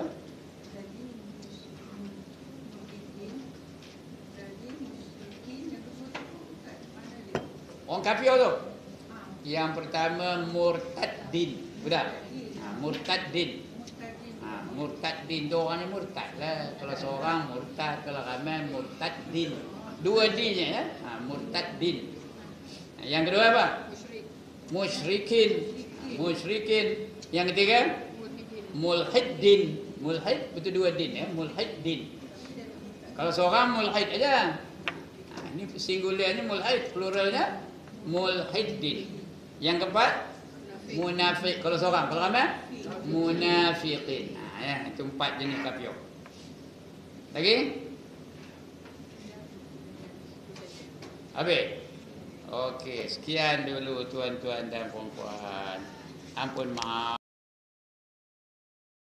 Orang kafir tu. Yang pertama murtaddin. Sudah. Ha, murtaddin. Ha, murtaddin tu orangnya murtad lah. Kalau seorang murtad, kalau ramai murtaddin. Dua D-nya ya. Ha, murtaddin. Yang kedua apa? Musyrikin. Musyrikin. Yang ketiga? Mulhiddin. Mulhid betul dua din ya. Mulhiddin. Kalau seorang mulhid aja. Nah, ini singularnya mulhid, pluralnya mulhiddin. Yang keempat? Munafik. Kalau seorang, kalau ramai? Munafiqin. Nah, ya, itu empat jenis kafir. Lagi? Habis? Okey, sekian dulu tuan-tuan dan puan-puan. Ampun maaf.